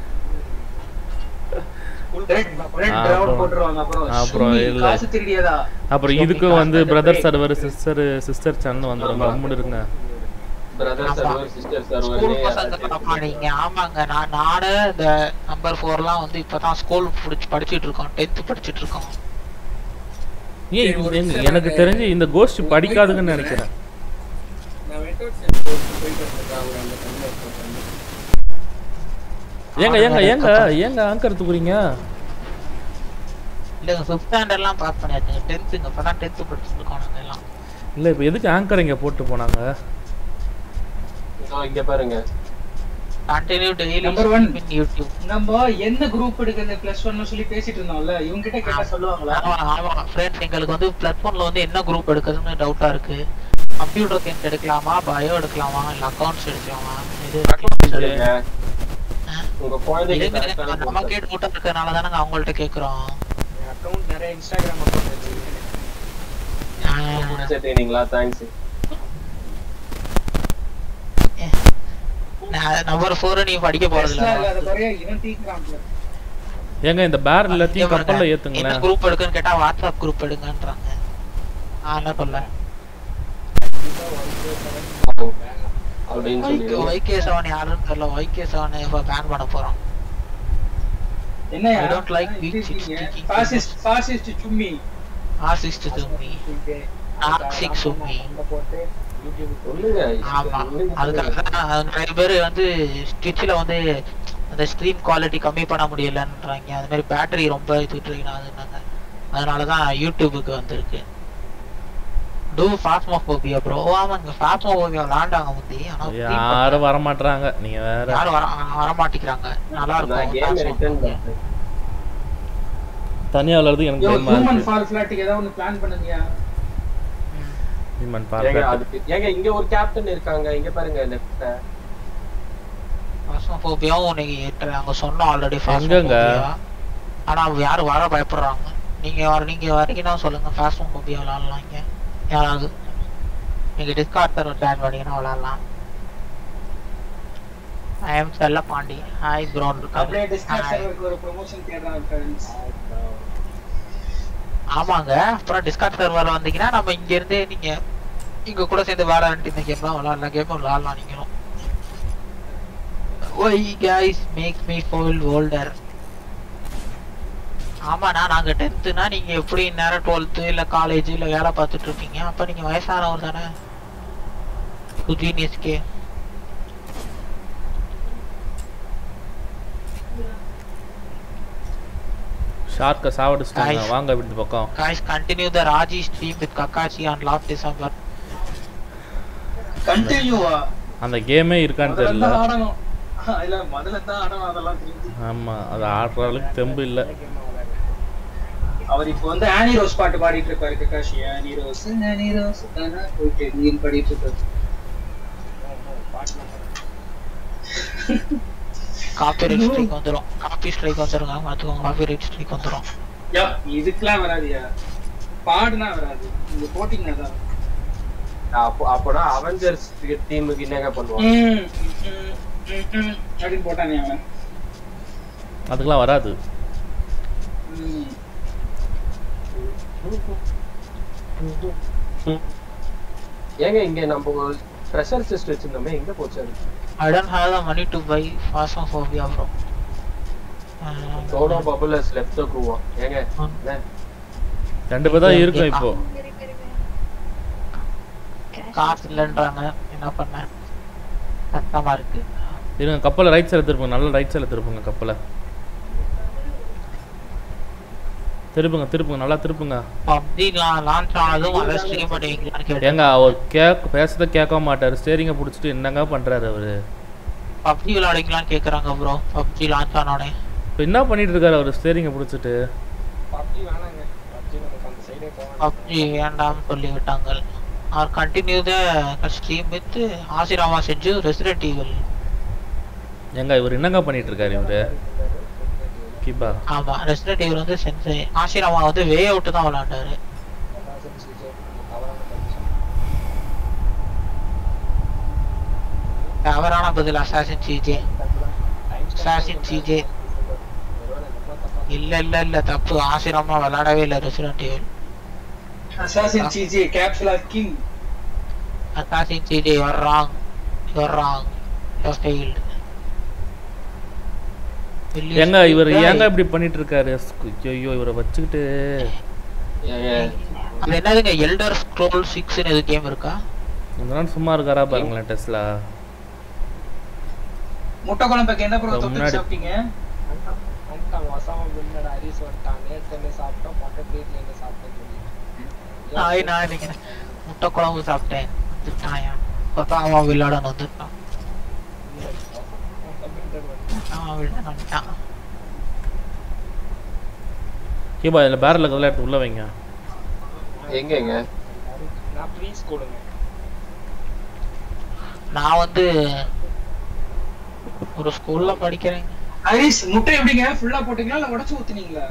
அப்புறம் இல்ல அப்புறம் இதுக்கும் வந்து brother server sister sister channel வந்துடும். கம்முன்னு இருங்க. பிரதர் சர்வர் சிஸ்டர் சர்வர் நீங்க. ஆமாங்க நான் நானே இந்த நம்பர் ஃபோர்லாம் வந்து இப்பதான் ஸ்கூல் படிச்சுட்டு இருக்கோம். டென்த் படிச்சுட்டு இருக்கோம். ஏன் எனக்கு தெரிஞ்சு இந்த கோஸ்ட் படிக்காதுன்னு நினைக்கிறேன். நான் வெட்டோட் சென்ட் போயிட்டு இருக்கேன். அந்த கண்ணை ஏங்க ஏங்க ஏங்க ஏங்க ஆங்கர் தூக்குறீங்க? இல்ல ஃபிஃப்த் ஸ்டாண்டர்ட்லாம் பாஸ் பண்ணியாச்சு. டென்த்ங்க இப்பதான் டென்த் படிச்சிட்டு இருக்கோம் நாங்க எல்லாம். இல்ல இப்போ எதுக்கு ஆங்கர் இங்க போட்டு போனாங்க? இதோ இங்க பாருங்க. Continue daily number one in YouTube. நம்ம என்ன குரூப் எடுக்கிறது பிளஸ் ஒன்னு சொல்லி பேசிட்டு இருந்தோம்ல, இவங்க கிட்ட கேட்டா சொல்லுவாங்களா? ஆமா ஆமா ஃப்ரெண்ட்ஸ், எங்களுக்கு வந்து பிளஸ் ஒன்ல வந்து என்ன குரூப் எடுக்கிறதுன்னு டவுட்டா இருக்கு. கம்ப்யூட்டர் சயின்ஸ் எடுக்கலாமா, பயோ எடுக்கலாமா, இல்ல அக்கவுண்ட்ஸ் எடுக்கலாமா? இது உங்க குழந்தைக்கு நம்ம கேட்டு போட்டா இருக்கறனால தானங்க அவங்கள்ட்ட கேக்குறோம். அக்கவுண்ட் நிறைய இன்ஸ்டாகிராம் அக்கவுண்ட் வச்சிருக்கீங்க. கூட சேர்த்தீங்களா? தேங்க்ஸ். நான் நம்பர் நாலு நீ படிக்க போறது இல்ல. அத பாரு இவன் தீக்குறான்ல. ஏங்க இந்த பேர் எல்லாத்தையும் கப்பல்ல ஏத்துங்களேன். என்ன குரூப் எடுக்கன்னு கேட்டா வாட்ஸ்அப் குரூப் எடுங்கன்றாங்க. நான் என்ன சொல்ல அப்படினு சொல்லி ஒய்கே செவன் யாருன்னு தெரியல. ஒய்கே செவன் இப்ப பேன் பண்ண போறோம். என்ன I don't like big chicks speaking. Fascist fascist சும்மி ஆசிஸ்ட் சும்மி டாக்ஸிக் சும்மி. சொல்லுங்க. ஆமா அதுக்காக தான் நிறைய பேர் வந்து ஸ்டிட்ச்ல வந்து அந்த ஸ்க்ரீன் குவாலிட்டி கம்மி பண்ண முடியலன்றாங்க. அது மாதிரி பேட்டரி ரொம்ப இது ட்ரெயின் ஆகுதுன்னாங்க. அதனால தான் யூடியூபுக்கு வந்திருக்கு. Do Phasmophobia bro. ஆமாங்க ஃபாஸ்மோஃபோபியா விளையாண்டாங்க முந்தி. ஆனா யாரும் வர மாட்டறாங்க. நீங்க வேற யாரும் வர வர மாட்டேங்கிறாங்க. நல்லா இருக்கும் கேம் ரிட்டர்ன் பண்ணு. தனியா விளையாடுறது எனக்கு பயமா ஹியூமன் இருக்கு. ஃபால் ஃபிளாட்டுக்கு ஏதாவது ஒன்னு பிளான் பண்ணுங்கயா. ஹியூமன் ஏங்க பார்க்க அதுக்கு ஏங்க இங்க ஒரு கேப்டன் இருக்காங்க. இங்க பாருங்க லெஃப்ட்ல. ஃபாஸ்மோஃபோபியாவும் உனக்கு ஏற்றாங்க சொன்னோம் ஆல்ரெடி. எங்கங்க? ஃபாஸ்மோஃபோபியா ஆனா யாரும் வர பயப்படுறாங்க. நீங்க வர நீங்க வரீங்கன்னா சொல்லுங்க. ஃபாஸ்மோஃபோபியா விளையாடலாம். இங்க யாராவது நீங்க டிஸ்கார்ட் சர்வர் ஜாயின் பண்ணீங்கன்னா விளையாடலாம். I am Chella Pandi. Hi bro. அப்படியே டிஸ்கார்ட் சர்வருக்கு ஒரு ப்ரமோஷன் தேடுறாங்க फ्रेंड्स. ஆமாங்க அப்புறம் டிஸ்கார்ட் சர்வர்ல வந்தீங்கன்னா நம்ம இங்க இருந்து நீங்க இங்க கூட சேர்ந்து வேலரண்ட் இந்த கேம்லாம் விளையாடலாம். கேம் விளையாடலாம் நீங்களும். Why guys make me feel older? ஆமாண்ணா நாங்க டென்த்துனா நீங்க எப்படி நேரம் டுவெல்த்து இல்ல காலேஜ் இல்ல வேலை பார்த்துட்டு இருப்பீங்க. அப்ப நீங்க வயசானவர் தானே. புஜீனியஸ்கே ஷார்க்க சாவடிச்சிட்டாங்க. வாங்க இப்படி பக்கம். guys continue the Raji stream with Kakashi on last December. கண்டினியூவா அந்த கேமே இருக்கான்னு தெரியல. ஆடணும். இல்ல முதல்ல தான் ஆடணும். அதெல்லாம் தெரிஞ்சு ஆமா அது ஆடுற அளவுக்கு தெம்பு இல்ல. அவர் இப்போ வந்து ஆனி ரோஸ் பாட்டு பாடிட்டு இருக்காரு. Kakashi Annie Rose Annie Rose தானா போயிட்டு நீங்க பாடிட்டு இருக்காரு. காப்பிரைட் ஸ்ட்ரைக் வந்துரும். காப்பி ஸ்ட்ரைக் வந்துருங்க. பாத்துக்கோங்க காப்பிரைட் ஸ்ட்ரைக் வந்துரும். யா இதுக்குலாம் வராதியா. பாடுனா வராது. நீங்க போட்டிங்கன்னா தான். அப்போ அப்போனா அவெஞ்சர்ஸ் டீமுக்கு என்னங்க பண்ணுவாங்க? ம் ம் அப்படினு போட்டானே அவன். அதுக்கெல்லாம் வராது. ம் ஏங்க இங்க நம்ம ட்ரெஷர் செஸ்ட் வச்சிருந்தோமே எங்க போச்சு அது? I don't have the money to buy Phasmophobia bro. சோனோ பபுலஸ் லெஃப்ட் குவா. ஏங்க என்ன ரெண்டு பேர் தான் இருக்கும் இப்போ. காசு இல்லன்றாங்க. என்ன பண்ண கஷ்டமா இருக்கு. இருங்க கப்பலை ரைட் சைடுல திருப்புங்க. நல்ல ரைட் சைடுல திருப்புங்க கப்பலை. திருப்புங்க திருப்புங்க நல்லா திருப்புங்க. பப்ஜி லான்ச் ஆனதும் அத ஸ்ட்ரீம் பண்ணுவீங்களான்னு கேட்டேன். ஏங்க அவர் கேக் பேசத கேட்க மாட்டாரு. ஸ்டீரிங்க புடிச்சிட்டு என்னங்க பண்றாரு அவரு? பப்ஜி விளையாடுங்களான்னு கேக்குறாங்க ப்ரோ. பப்ஜி லான்ச் ஆனோனே இப்போ என்ன பண்ணிட்டு இருக்காரு அவர் ஸ்டீரிங்க புடிச்சிட்டு? பப்ஜி வேணாங்க. பப்ஜி நமக்கு அந்த சைடே போவாங்க. பப்ஜி வேண்டாம்னு சொல்லி விட்டாங்க. or continue the stream with ஆசிராமா செஞ்சு ரெசிடென்ட் ஈவில். எங்க இவர் என்னங்க பண்ணிட்டு இருக்காரு இவரு? கீபா. ஆமா ரெசிடென்ட் ஈவில் வந்து செஞ்சு ஆசிராமா வந்து வே அவுட் தான் விளையாண்டாரு. தவறான பதில் அசாசின் சிஜே. அசாசின் சிஜே இல்ல இல்ல இல்ல தப்பு. ஆசிராமா விளையாடவே இல்ல Resident Evil. Assassin C J Capsula King. Assassin C J, you're wrong. You're wrong. You're failed. ஏங்க இவர் ஏங்க இப்படி பண்ணிட்டு இருக்காரு? ஐயோ இவரை வச்சுக்கிட்டு அது என்னதுங்க எல்டர் ஸ்க்ரோல் சிக்ஸ் னு இது கேம் இருக்கா? இதெல்லாம் சும்மா இருக்காரா பாருங்களேன் டெஸ்லா. முட்டை குழம்புக்கு என்ன ப்ரோ தொட்டு சாப்பிட்டீங்க? அந்த மசாமா பின்னட அரிசி வட்டாங்க நேத்து சாப்பிட்டோம் பக்கத்து வீட்ல என்ன சாப்பிட்டேன்னு சொல்லி ஆய் நான் நீங்க முட்டை குழம்பு சாப்பிட்டேன். வந்துட்டாயா பத்தாமா விளையாட வந்துட்டான். ஆமா விளையாட வந்துட்டான். கீபா இல்ல பேரல்ல கதல எடுத்து உள்ள வைங்க. எங்கங்க? நான் ப்ரீ ஸ்கூலுங்க. நான் வந்து ஒரு ஸ்கூல்ல படிக்கிறேன். ஐஸ் முட்டை எப்படிங்க ஃபுல்லா போட்டீங்களா இல்ல உடைச்சு ஊத்துனீங்களா?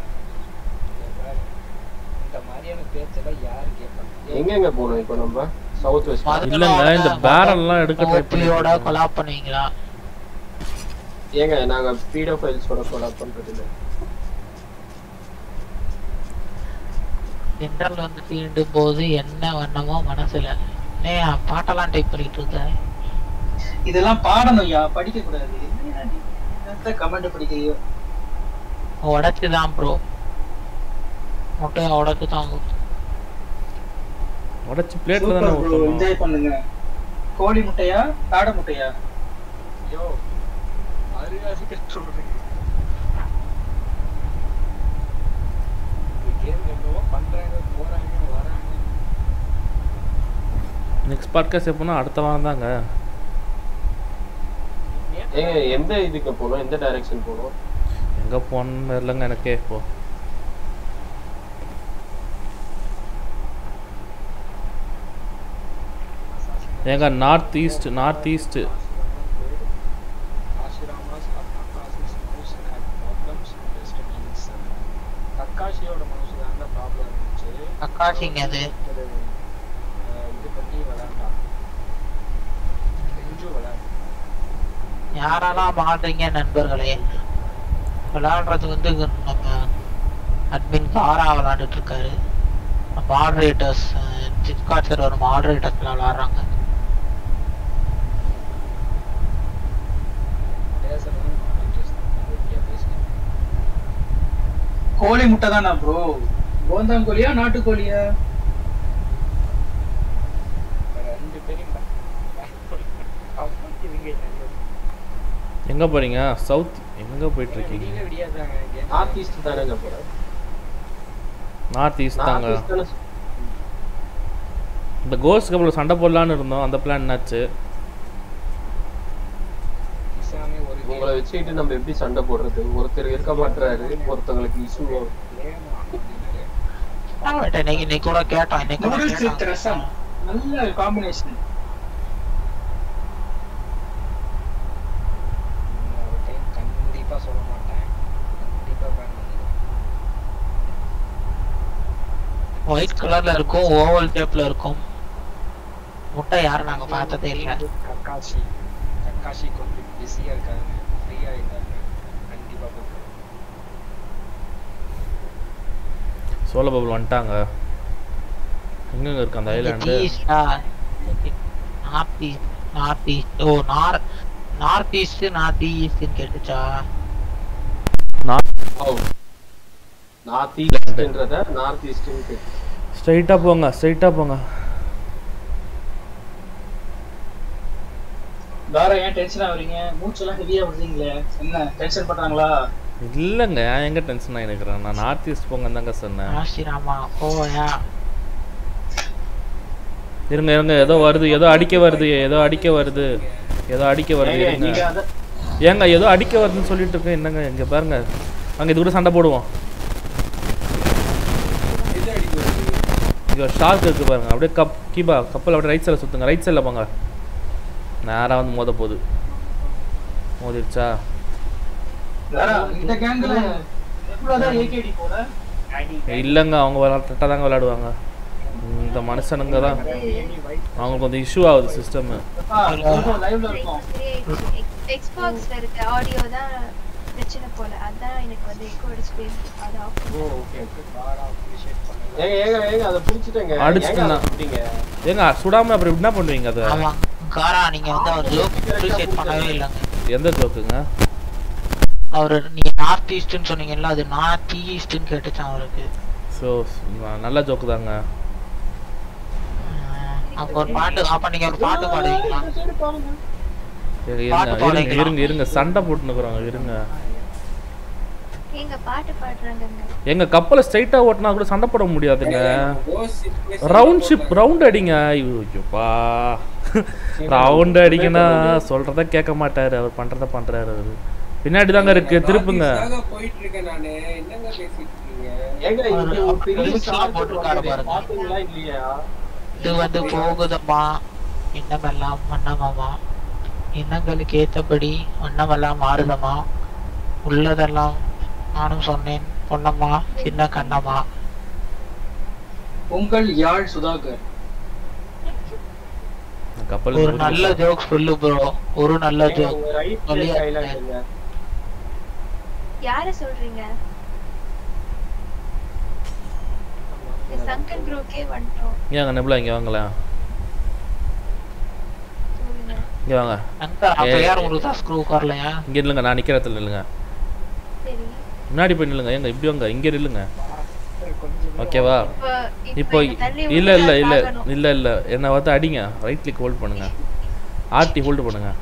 இந்த மாதிரியான பேச்செல்லாம் யாரு கேட்பாங்க? எங்கங்க போறோம் இப்போ நம்ம? South west. இல்லங்க இந்த பேரல் எல்லாம் எடுக்க ட்ரை பண்ணியோட கொலாப் பண்ணுவீங்களா? ஏங்க நாங்க பீடோ ஃபைல்ஸோட கொலாப் பண்றது இல்ல. ஜெனரல் வந்து தீண்டும் போது என்ன வண்ணமோ மனசுல. நே பாட்டெல்லாம் டைப் பண்ணிட்டு இருக்க. இதெல்லாம் பாடணும் ஐயா, படிக்க கூடாது. என்ன கமெண்ட் படிக்கறியோ? உடைச்சு தான் ப்ரோ. முட்டைய உடைச்சு தான் உடைச்சு பிளேட்ல தான ஊத்தணும். என்ஜாய் பண்ணுங்க. கோழி முட்டையா காடை முட்டையா? யோ அரியாசிக்கு சொல்றீங்க. இந்த கேம் என்னவோ பண்றாங்க போறாங்க வராங்க. நெக்ஸ்ட் பாட்காஸ்ட் எப்போனா அடுத்த வாரம் தாங்க. ஏங்க எந்த இதுக்கு போறோம்? எந்த டைரக்ஷன் போறோம்? எங்க போறோம்னு இல்லங்க எனக்கே இப்போ. ஏங்க north east north east Hashirama's Akashi's mouse had problems restrictions. அக்காஷியோட மவுஸ் தான் ப்ராப்ளம் இருந்துச்சு. அக்காஷிங்க அது இது பண்ணி விளையாண்டான். செஞ்சு விளையாண்டான். யாரெல்லாம் மாடுறீங்க நண்பர்களே? விளையாடுறது வந்து நம்ம அட்மின் காரா விளையாண்டுட்டு இருக்காரு. மாடரேட்டர்ஸ் டிஸ்கார்ட் சர்வர் மாடரேட்டர்ஸ்லாம் விளையாடுறாங்க. கோழி முட்டை தானா ப்ரோ? கோந்தாங்கோழியா நாட்டுக்கோழியா? ரெண்டு பேரும் எங்க போறீங்க? சவுத் எங்க போயிட்டு இருக்கீங்க? நார்த் ஈஸ்ட் தானங்க போறோம். நார்த் ஈஸ்ட் தாங்க. இந்த கோஸ்ட் கப்ல சண்டை போடலான்னு இருந்தோம். அந்த பிளான் என்னாச்சு? உங்களை வச்சுக்கிட்டு நம்ம எப்படி சண்டை போடுறது? ஒருத்தர் இருக்க மாட்டாரு, ஒருத்தங்களுக்கு இஷ்யூ. இன்னைக்கு இன்னைக்கு கூட கேட்டோம். இன்னைக்கு கூட நூடுல்ஸ் வித் ரசம் நல்ல காம்பினேஷன். கண்டிப்பா சொல்ல மாட்டேன். கண்டிப்பா பேன் பண்ணிடுவேன். ஒயிட் கலர்ல இருக்கும், ஓவல் ஷேப்ல இருக்கும். முட்டை யாரும் நாங்க பார்த்ததே இல்ல. கக்காஷி கக்காஷி கொஞ்சம் பிஸியா இருக்காங்க. ஃப்ரீயா இருக்காங்க. கண்டிப்பா போட்டுருவேன். சோலோ பபுள் வந்துட்டாங்க. எங்கங்க இருக்கு அந்த island? North east north east oh north north east north ஈஸ்ட்னு கேட்டுச்சா? நார்த் ஈஸ்ட்ன்றத நார்த் ஈஸ்ட்னு கேட்டு ஸ்ட்ரைட்டா போங்க, ஸ்ட்ரைட்டா போங்க. தாரா ஏன் டென்ஷன் ஆவறீங்க? மூச்செல்லாம் ஹெவியா விடுறீங்களே. என்ன டென்ஷன் பண்றாங்களா? இல்லங்க எங்க டென்ஷன் ஆயிக்கிறேன். நான் நார்த் ஈஸ்ட் போங்க தாங்க சொன்னேன். ஆசிராமா ஓயா இருங்க இருங்க ஏதோ வருது, ஏதோ அடிக்க வருது, ஏதோ அடிக்க வருது, ஏதோ அடிக்க வருது. இருங்க ஏங்க ஏதோ அடிக்க வருதுன்னு சொல்லிட்டு இருக்கேன். என்னங்க இங்க பாருங்க, அங்க இது கூட சண்டை போடுவோம். இங்கே ஷார்க் இருக்கு பாருங்க. அப்படியே கப் கீபா கப்பல் அப்படியே ரைட் சைடில் சுற்றுங்க. ரைட் சைடில் போங்க. நேராக வந்து மோத போகுது. மோதிருச்சா? இந்த கேங்ல எவ்வளவுதான் ஏகேடி போல இல்லைங்க, அவங்க விளாட்டா தாங்க விளையாடுவாங்க. இந்த மனுஷனுங்க தான் அவங்களுக்கு கொஞ்சம் இஷ்யூ ஆகுது சிஸ்டம். லைவ்ல இருக்கும். எக்ஸ்பாக்ஸ்ல இருக்க ஆடியோ தான் பிரச்சனை போல. அதான் எனக்கு வந்து எக்கோ அடிச்சு போயிருக்கு. அது ஆஃப். O okay okay. ஏங்க ஏங்க ஏங்க அத புடிச்சிட்டேங்க. அடிச்சிட்டீங்க. ஏங்க சுடாம அப்புறம் என்ன பண்ணுவீங்க அத? ஆமா காரா நீங்க வந்து அவர் ஜோக் அப்ரிஷியேட் பண்ணவே இல்லங்க. எந்த ஜோக்குங்க? அவர் நீங்க நார்த் ஈஸ்ட்னு சொன்னீங்கல்ல, அது நார்த் ஈஸ்ட்னு கேட்டுச்சு அவருக்கு. சோ நல்ல ஜோக்கு தாங்க. அப்ப ஒரு பாட்டு அப்ப நீங்க ஒரு பாட்டு பாடுவீங்களா? இருங்க இருங்க இருங்க சண்டை போட்டுனுக்குறாங்க. இருங்க எங்க பாட்டு பாடுறாங்கங்க. எங்க கப்பலை ஸ்ட்ரைட்டா ஓட்டினா கூட சண்டை போட முடியாதுங்க. ரவுண்ட் ஷிப் ரவுண்ட் அடிங்க. ஐயோப்பா ரவுண்ட் அடிக்கனா சொல்றத கேட்க மாட்டாரு. அவர் பண்றத பண்றாரு. அவரு பின்னாடி தாங்க இருக்கு. திருப்புங்க. போயிட்டு இருக்கேன் நானே. என்னங்க பேசிட்டு இருக்கீங்க? ஏங்க இங்க ஒரு பெரிய ஷாட் போட்டுருக்காரு பாருங்க. பாத்தீங்களா இல்லையா? இது வந்து போகுதம்மா இன்னமெல்லாம் வண்ணமாமா, எண்ணங்களுக்கு ஏத்தபடி வண்ணமெல்லாம் மாறுதம்மா, உள்ளதெல்லாம் நானும் சொன்னேன் பொன்னம்மா சின்ன கண்ணம்மா. உங்கள் யாழ் சுதாகர். கப்பல் ஒரு நல்ல ஜோக் சொல்லு ப்ரோ. ஒரு நல்ல ஜோக். யார சொல்றீங்க? சங்கன் ப்ரோக்கே வந்துட்டோம். ஏங்க நெபுலா இங்க வாங்களா. இங்க வாங்க. அங்க அப்ப யார் உங்களுக்கு தான் ஸ்க்ரூ வரலையா? இங்க இல்லங்க, நான் நிக்கிற இடத்துல இல்லங்க. சரி முன்னாடி போய் நில்லுங்க. ஏங்க இப்படி வாங்க. இங்க நில்லுங்க. ஓகேவா? இப்போ இல்ல இல்ல இல்ல இல்ல இல்ல என்ன வந்து அடிங்க. ரைட் கிளிக் ஹோல்ட் பண்ணுங்க. ஆர்டி ஹோல்ட் பண்ணுங்க.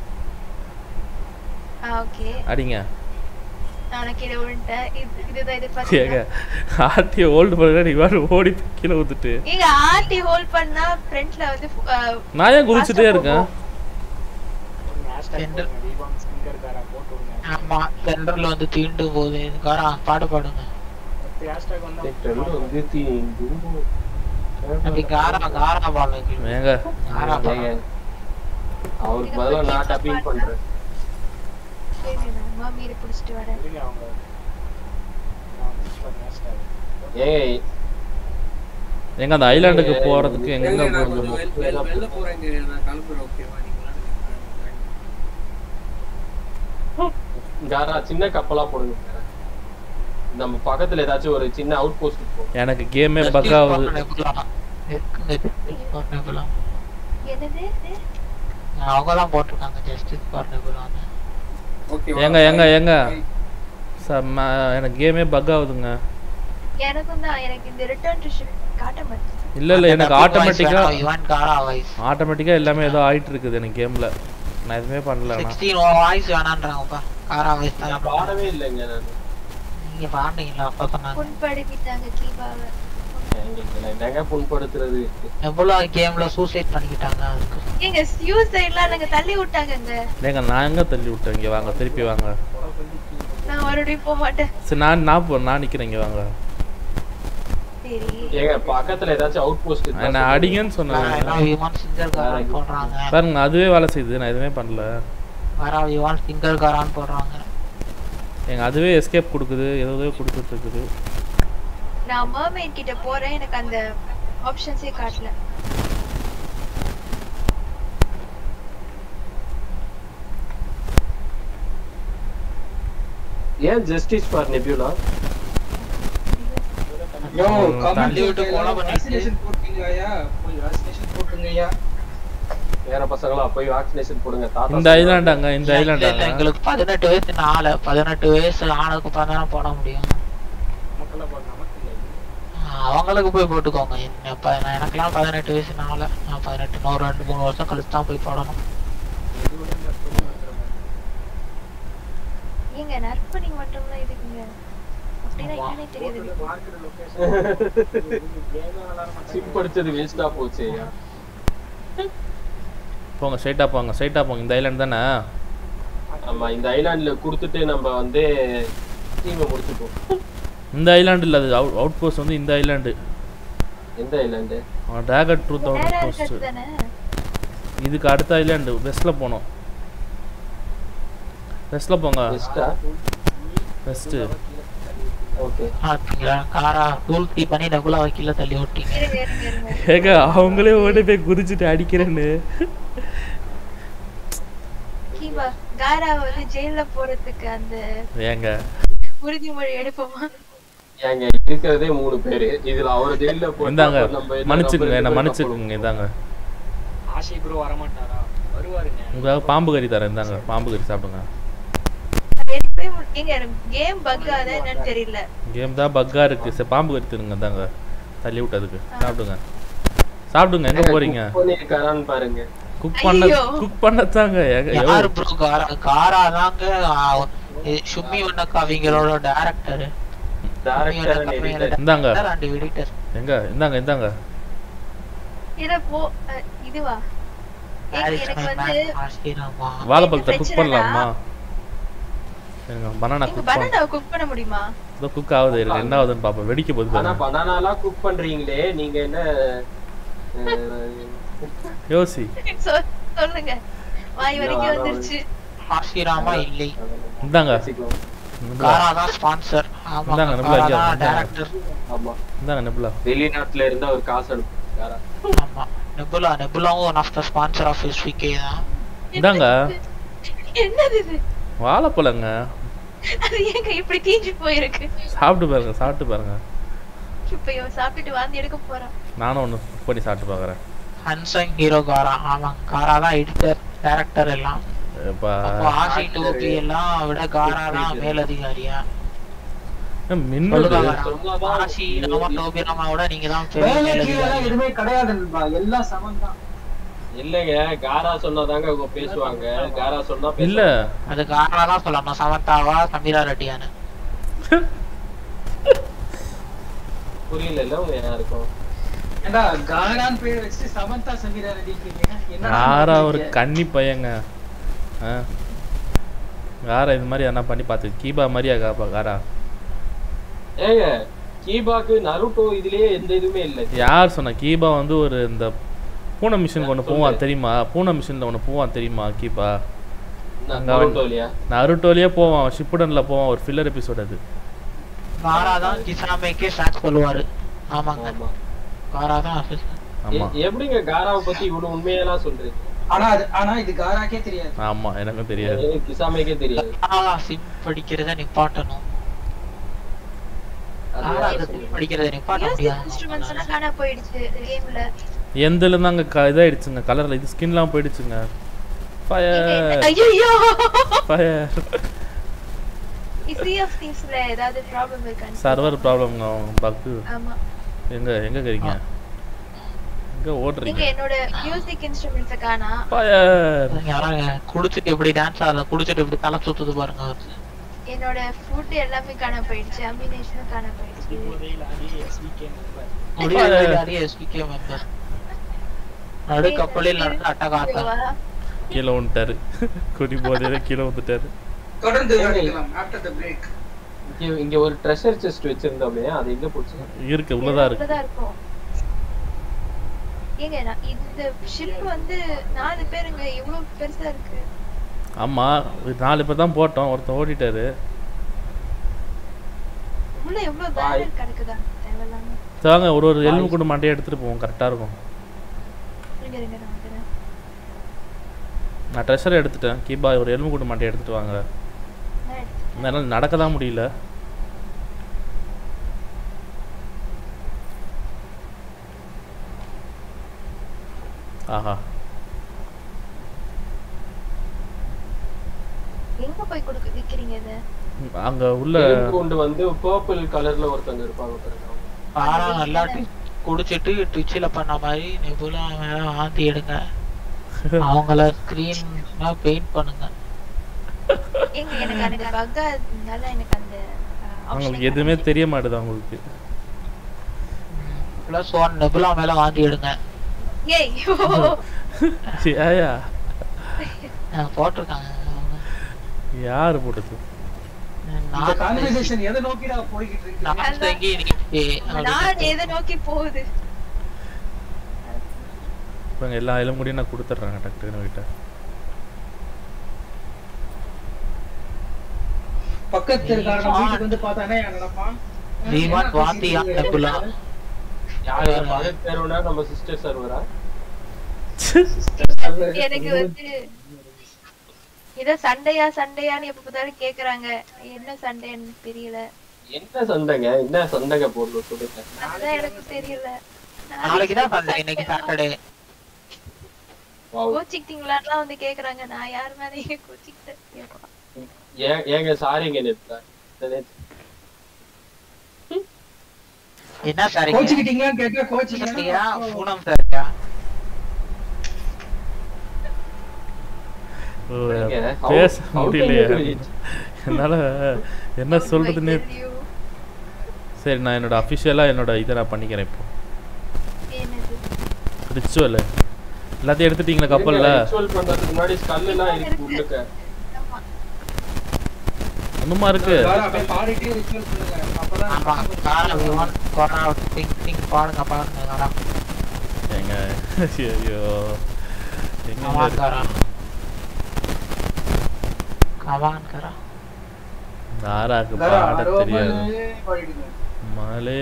ஓகே அடிங்க. நான் கீழ விழுந்தேன். இது இதுதான் இது பாத்தீங்க. ஏங்க ஆர்டி ஹோல்ட் பண்ணுங்க. நீ வாரு ஓடி கீழ ஊத்திட்டு. ஏங்க ஆர்டி ஹோல்ட் பண்ணா ஃப்ரண்ட்ல வந்து நான் ஏன் குதிச்சிட்டே இருக்கேன்? ஆமா சென்டர்ல வந்து தீண்டு போகுது. காரா பாட்டு பாடுங்க. வந்து தீண்டு அப்படி காரா காரா பாடுங்க. ஏங்க காரா பாடுங்க. அவருக்கு பதிலா நான் டப்பிங் பண்றேன். சரி நான் மாமியை புடிச்சிட்டு வரேன். ஏய் எங்க அந்த ஐலாண்டுக்கு போறதுக்கு எங்க வெளில போறோம்? போறேங்க. நான் கிளம்புறேன். ஓகேவா? நீங்க காரா சின்ன கப்பலா போடுங்க. நம்ம பக்கத்துல ஏதாச்சும் ஒரு சின்ன அவுட் போஸ்ட் இருக்கும். எனக்கு கேமே பக் ஆகுது. என்னது? அவங்கலாம் போட்டுருக்காங்க ஜஸ்டிஸ் ஃபார் நெபுலான்னு. ஓகேவா? ஏங்க ஏங்க ஏங்க சம்ம எனக்கு கேமே பக் ஆகுதுங்க. எனக்கும் தான். எனக்கு இந்த ரிட்டர்ன் டு ஷிப் காட்ட மாட்டேங்குது. இல்ல இல்ல எனக்கு ஆட்டோமேட்டிக்கா இவன் காரா வாய்ஸ் ஆட்டோமேட்டிக்கா எல்லாமே ஏதோ ஆயிட்டு இருக்குது எனக்கு கேம்ல. நான் எதுவுமே பண்ணல. நான் பதினாறு வாய்ஸ் வேணான்றாங்கப்பா. காரா வாய்ஸ் தான் பாடவே இல்லைங்க நான். நீங்க பாடுனீங்களா? அப்ப சொன்னாங்க புண்படுத்திட்டாங்க கீபாவை. என்னங்க புண்படுத்துறது? நெபுலா கேம்ல சூசைட் பண்ணிக்கிட்டாங்க. அதுக்கு ஏங்க சூசைட்லாம் நாங்க தள்ளி விட்டாங்கங்க. ஏங்க நான் எங்க தள்ளி விட்டேன்? இங்க வாங்க திருப்பி வாங்க. நான் மறுபடியும் போக மாட்டேன். சரி நான் நான் போ நான் நிக்கிறேன். இங்க வாங்க. சரி ஏங்க பக்கத்துல ஏதாச்சும் அவுட் போஸ்ட் இருக்கா? நான் அடிங்கன்னு சொன்னேன். எல்லாம் விமான் சிங்கர் காரான் போடுறாங்க. பாருங்க அதுவே வேலை செய்யுது. நான் எதுவுமே பண்ணல. காரா விமான் சிங்கர் காரான் போடுறாங்க. எங்க அதுவே எஸ்கேப் கொடுக்குது. ஏதோ ஏதோ கொடுத்துட்டு இருக்குது. நான் மர்மெய்ட் கிட்ட போறேன். எனக்கு அந்த ஆப்ஷன்ஸே காட்டல. ஏன் ஜஸ்டிஸ் ஃபார் நெபுலா? யோ தள்ளி கமெண்ட் விட்டு கொலை பண்ணிட்டு. வேக்சினேஷன் போட்டுங்கயா? போய் வேக்சினேஷன் போட்டுங்கயா. வேற பசங்களா போய் வேக்சினேஷன் போடுங்க. தாத்தா இந்த ஐலாண்டாங்க இந்த இல்ல, இல்ல, ஐலாண்டாங்க. எங்களுக்கு பதினெட்டு வயசு நாலு பதினெட்டு வயசு ஆனதுக்கு அப்புறம் தானே போட முடியும். நமக்கெல்லாம் போட நமக்கு இல்லை. அவங்களுக்கு போய் போட்டுக்கோங்க. என்ன இப்ப நான் எனக்கெல்லாம் பதினெட்டு வயசு நாலு. நான் பதினெட்டு இன்னும் ரெண்டு மூணு வருஷம் கழிச்சு தான் போய் போடணும். ஏங்க நற்பணி மட்டும் தான் இதுக்குங்க. அப்படின்னா என்னன்னே தெரியாது. மார்க்கெட் லொகேஷன் கேமே விளையாட மாட்டாங்க. சிம் படிச்சது வேஸ்டா போச்சு. போங்க ஸ்ட்ரைட்டா போங்க ஸ்ட்ரைட்டா போங்க. இந்த ஐலாண்ட் தானே? ஆமா இந்த ஐலாண்ட்ல கொடுத்துட்டு நம்ம வந்து டீமை முடிச்சுப்போம். இந்த ஐலாண்டு இல்ல அது அவுட் போஸ்ட் வந்து இந்த ஐலாண்டு. எந்த ஐலாண்ட்? டிராகன் டூ தௌசண்ட் நேரா போஸ்ட். இருக்கிறது தானே இதுக்கு அடுத்த ஐலாண்ட் வெஸ்ட்ல போனோம். வெஸ்ட்ல போங்க. வெஸ்டா? வெஸ்ட். ஓகே. பாத்தீங்களா காரா டூல் கீ பண்ணி டபுளா வைக்கல தள்ளி ஓட்டிங்க. இருங்க இருங்க இருங்க ஏங்க அவங்களே ஓடி போய் குதிச்சிட்டு அடிக்கிறேன்னு. கீபா காரா வந்து ஜெயில்ல போறதுக்கு அந்த ஏங்க உறுதிமொழி எடுப்போமா? ஏங்க இருக்கிறதே மூணு பேரு. இதுல அவர ஜெயில்ல போட்டா இந்தாங்க நம்ம என்ன மன்னிச்சுக்குங்க நம்ம என்ன ரெண்டு மன்னிச்சுக்குங்க இந்தாங்க. ஆஷி ப்ரோ வர மாட்டாரா? வருவாருங்க. உங்களுக்காக பாம்பு கறி தரேன் இந்தாங்க. பாம்பு கறி சாப்பிடுங்க. அது எடுக்கவே முடியல. கேம் பக் ஆதா என்னன்னு தெரியல. கேம் தான் பக்கா இருக்கு. சரி பாம்பு கறி தருங்க இந்தாங்க. தள்ளி விட்டதுக்கு சாப்பிடுங்க. சாப்பிடுங்க. எங்க போறீங்க? பண்ணிருக்காரான்னு பாருங்க. குக் பண்ண ஐயோ. குக் பண்ணத்தாங்க. யார் ப்ரோ காரா காரா தாங்க ஷும்மி வண்ணக்கா அவங்களோட டைரக்டர். Director editor. இந்தாங்க. And editor. எங்க இந்தாங்க இந்தாங்க. இத போ அஹ், இதுவா ஏங்க, எனக்கு வந்து ஆசிரமா வாழைப்பழத்தை என்ன குக் பிரச்சனைனா, பண்ணலாமா? எங்க பனானா நீங்க குக் பண்ண. பனானா குக் பண்ண முடியுமா? இதோ குக் ஆகுது. இருக்கு என்ன ஆகுதுன்னு பாப்போம். வெடிக்க போகுது ஆனா பாருங்க. பனானாலாம் குக் பண்றீங்களே நீங்க என்ன அஹ், யோசி. சொ- சொல்லுங்க. வாய் வரைக்கும் வந்துருச்சு. ஆசிரமா இல்லை. இந்தாங்க. வச்சுக்கலாம். காரா தான் ஸ்பான்சர். ஆமா இந்தாங்க, நம்ம காரா இங்க தான் இந்தாங்க. டைரக்டர். ஆமா. இந்தாங்க நெபுலா. வெளிநாட்டுல இருந்தா ஒரு காசு அனுப்புறாரா? ஆமா நெபுலா நெபுலாவும் one of the sponsor of SVK தான். இந்தாங்க. என்னது இது? வாழைப்பழங்க. அது ஏங்க இப்படி தீஞ்சு போயிருக்கு? சாப்பிட்டு பாருங்க. சாப்பிட்டு பாருங்க. இப்ப இவன் சாப்பிட்டுட்டு வாந்தி எடுக்க போறான். நானும் ஒன்று குக் பண்ணி சாப்பிட்டு பார்க்குறேன். ஹன்சங் ஹீரோ காரா. ஆமா காரா தான் எடிட்டர் டைரக்டர் எல்லாம். எப்பா அப்போ ஆசி டோபி எல்லாம் விட காரா தான் மேலதிகாரியா? மின்னல் சொன்னாதான் ஆசி நம்ம டோபி விட நீங்க தான் மேலே கீழே மேலதிகாரி. எதுவுமே கிடையாது நண்பா. எல்லாம் சமம் தான். இல்லங்க காரா சொன்னாதாங்க அவங்க பேசுவாங்க. காரா சொன்னா இல்ல பேசுவாங்க. அது காரா தான் சொல்லணும். சமந்தாவா சமீரா ரெட்டியான்னு. புரியல இல்ல உங்க யாருக்கும். ஏண்டா காரான் பேர் வச்சு சமந்தா சமீரா ரெடிக்கிறீங்க? என்ன யாரா ஒரு கன்னி பையங்க. ஆ யாரா இது மாதிரி என்ன பண்ணி பார்த்து கீபா மாதிரியா காப்பா காரா? ஏங்க கீபாக்கு நருட்டோ இதுலயே எந்த இதுவுமே இல்ல. யார் சொன்னா? கீபா வந்து ஒரு இந்த பூனை மிஷினுக்கு ஒன்று போவான் தெரியுமா? பூனை மிஷினில் ஒன்று போவான் தெரியுமா கீபா? நருட்டோலியா? நருட்டோலியே போவான். ஷிப்புடன்ல போவான். ஒரு ஃபில்லர் எபிசோட் அது. காரா தான் கிசாமேக்கே ஷாக் சொல்லுவாரு. ஆமாங்க ஆமா. காரா தான் ஆஃபீஸ். ஆமா எ- எப்படிங்க காராவை பத்தி இவ்வளவு உண்மையெல்லாம் சொல்றீங்க? ஆனா அது ஆனா இது காராக்கே தெரியாது. ஆமா எனக்கும் தெரியாது. எனக்கு கிசாமேக்கே தெரியாது. காரா சிம் படிக்கிறத நிப்பாட்டணும். காரா அந்த சிம் படிக்கிறத நிப்பாட்ட மியூசிக் முடியாது. இன்ஸ்ட்ருமெண்ட்ஸ் எல்லாம் காணா போயிடுச்சு கேம்ல. எந்தில் தாங்க க இதாயிடுச்சுங்க. கலரில் இது ஸ்கின்லாம் போயிடுச்சுங்க. ஃபயர் ஐயோ ஃபயர். சி ஆஃப் திங்ஸ்ல ஏதாவது ப்ராப்ளம் இருக்கான்னு சர்வர் ப்ராப்ளம்ங்க. பக்கு ஆமா. எங்க எங்க இருக்கீங்க? எங்க நீங்க ஓடுறீங்க? என்னோட மியூசிக் இன்ஸ்ட்ருமெண்ட்ஸ் காணா. ஃபயர். யாராங்க குடிச்சிட்டு எப்படி டான்ஸ் ஆடுற குடிச்சிட்டு எப்படி தலை சுத்துது பாருங்க அவரு. என்னோட ஃபுட் எல்லாமே காணா போயிடுச்சு. அம்பினேஷனும் காணா போயிடுச்சு. போதையில் ஆடி எஸ்விகே நம்பர். முடியாது எஸ்பிகே மெம்பர். நடு கப்பலில் நடந்த அட்டகாசம். ஐயோவா. கீழே வந்துட்டாரு. குடி போதையில கீழே வந்துட்டாரு. தொடர்ந்து விளையாடலாம் after the break. இங்க இங்க ஒரு ட்ரெஷர் செஸ்ட் வச்சிருந்தோமே அது எங்க போச்சு? இருக்கு உள்ளதா இருக்கு. உள்ளதா இருக்கும். ஏங்க நான் இந்த ஷிப் வந்து நாலு பேருங்க இவ்வளவு பெருசா இருக்கு. ஆமா நாலு பேர் தான் போட்டோம். ஒருத்தன் ஓடிட்டாரு. உள்ள எவ்வளவு பேரல் கிடக்குதா தேவையில்லாம. தாங்க ஒரு ஒரு எலும்பு கூட மண்டையை எடுத்துட்டு போவோம். கரெக்டா இருக்கும். இருங்க இருங்க நான் வந்துடுறேன். நான் ட்ரெஷர் எடுத்துட்டேன். கீபா ஒரு எலும்பு கூட மண்டையை எடுத்துட்டு வாங்க. நான் எடுத்துட்டேன். என்னால் நடக்க தான் முடியல. ஆஹா எங்க போய் கொடுக்க விக்கிறீங்க இத? அங்க உள்ள கொண்டு வந்து பர்பிள் கலர்ல ஒருத்தங்க இருப்பாங்க பாருங்க. காரா நல்லா டி- குடிச்சிட்டு ட்விட்சில பண்ண மாதிரி நெபுலா மேல வாந்தி எடுங்க. அவங்கள ஸ்கிரீன் பெயிண்ட் பண்ணுங்க. எங்க எனக்கு அந்த பக்கா அதனால எனக்கு அந்த ஆப்ஷன் அவங்களுக்கு எதுவுமே தெரிய மாட்டுது அவங்களுக்கு. பிளஸ் ஒன் நெபுலா மேல வாந்தி எடுங்க. ஏய் ஏயா அஹ் போட்டிருக்காங்க. யாரு போட்டது? இந்த நான் கான்வர்சேஷன் எதை நோக்கிடா போய்கிட்டு இருக்கு? நான் தங்கி நீ- நான் எதை நோக்கி போகுது? இப்போ எல்லா எலும்புடியும் நான் கொடுத்துட்றேன் டக்குன்னு வீட்டை. பக்கத்து இருக்காரங்க வீட்டுக்கு வந்து பார்த்தானே என்ன நினைப்பான்? We want வாந்தியா டபுளா. யார் யார் பக்கத்து சர்வரா நம்ம சிஸ்டர் சர்வரா? எனக்கு வந்து இத சண்டையா சண்டையான்னு எப்ப பார்த்தாலும் கேக்குறாங்க. என்ன சண்டைன்னு தெரியல. என்ன சண்டைங்க? என்ன சண்டைங்க போடுறோம் சொல்லுங்க. அதான் எனக்கு தெரியல. நாளைக்கு தான் சண்டை, இன்னைக்கு சாட்டர்டே. வாவ். கோச்சிக்கிட்டீங்களான்னு வந்து கேக்குறாங்க. நான் யார் மேலயே கோச்சிக்கிட்டேன். ஏன் ஏங்க சாரிங்க நேத்து. என்ன சாரி? கோச்சிக்கிட்டீங்களான்னு கேட்க கோச்சிக்கிட்டீங்களா? பூனம் சாரியா? பேச முடியலையே என்னால என்ன சொல்றதுன்னு. சரி நான் என்னோட அஃபிஷியலா என்னோட இதை நான் பண்ணிக்கிறேன். இப்போ ரிச்சுவல் எல்லாத்தையும் எடுத்துட்டீங்களா கப்பல்ல? ரிச்சுவல் பண்றதுக்கு முன்னாடி ஸ்கல் எல்லாம் இருக்கு உள்ளக்க. இன்னுமா இருக்கு? பாடிட்டே ரிச்சுவல் பண்ணுங்க. அப்பதான் ஆமா கார we want corner out think think பாடுங்க பாடுங்க காரா. ஏங்க ஐயோ எங்க கமான் காரா. கமான் காரா. நாராக்கு பாட தெரியாது. பாடிடுங்க. மாலே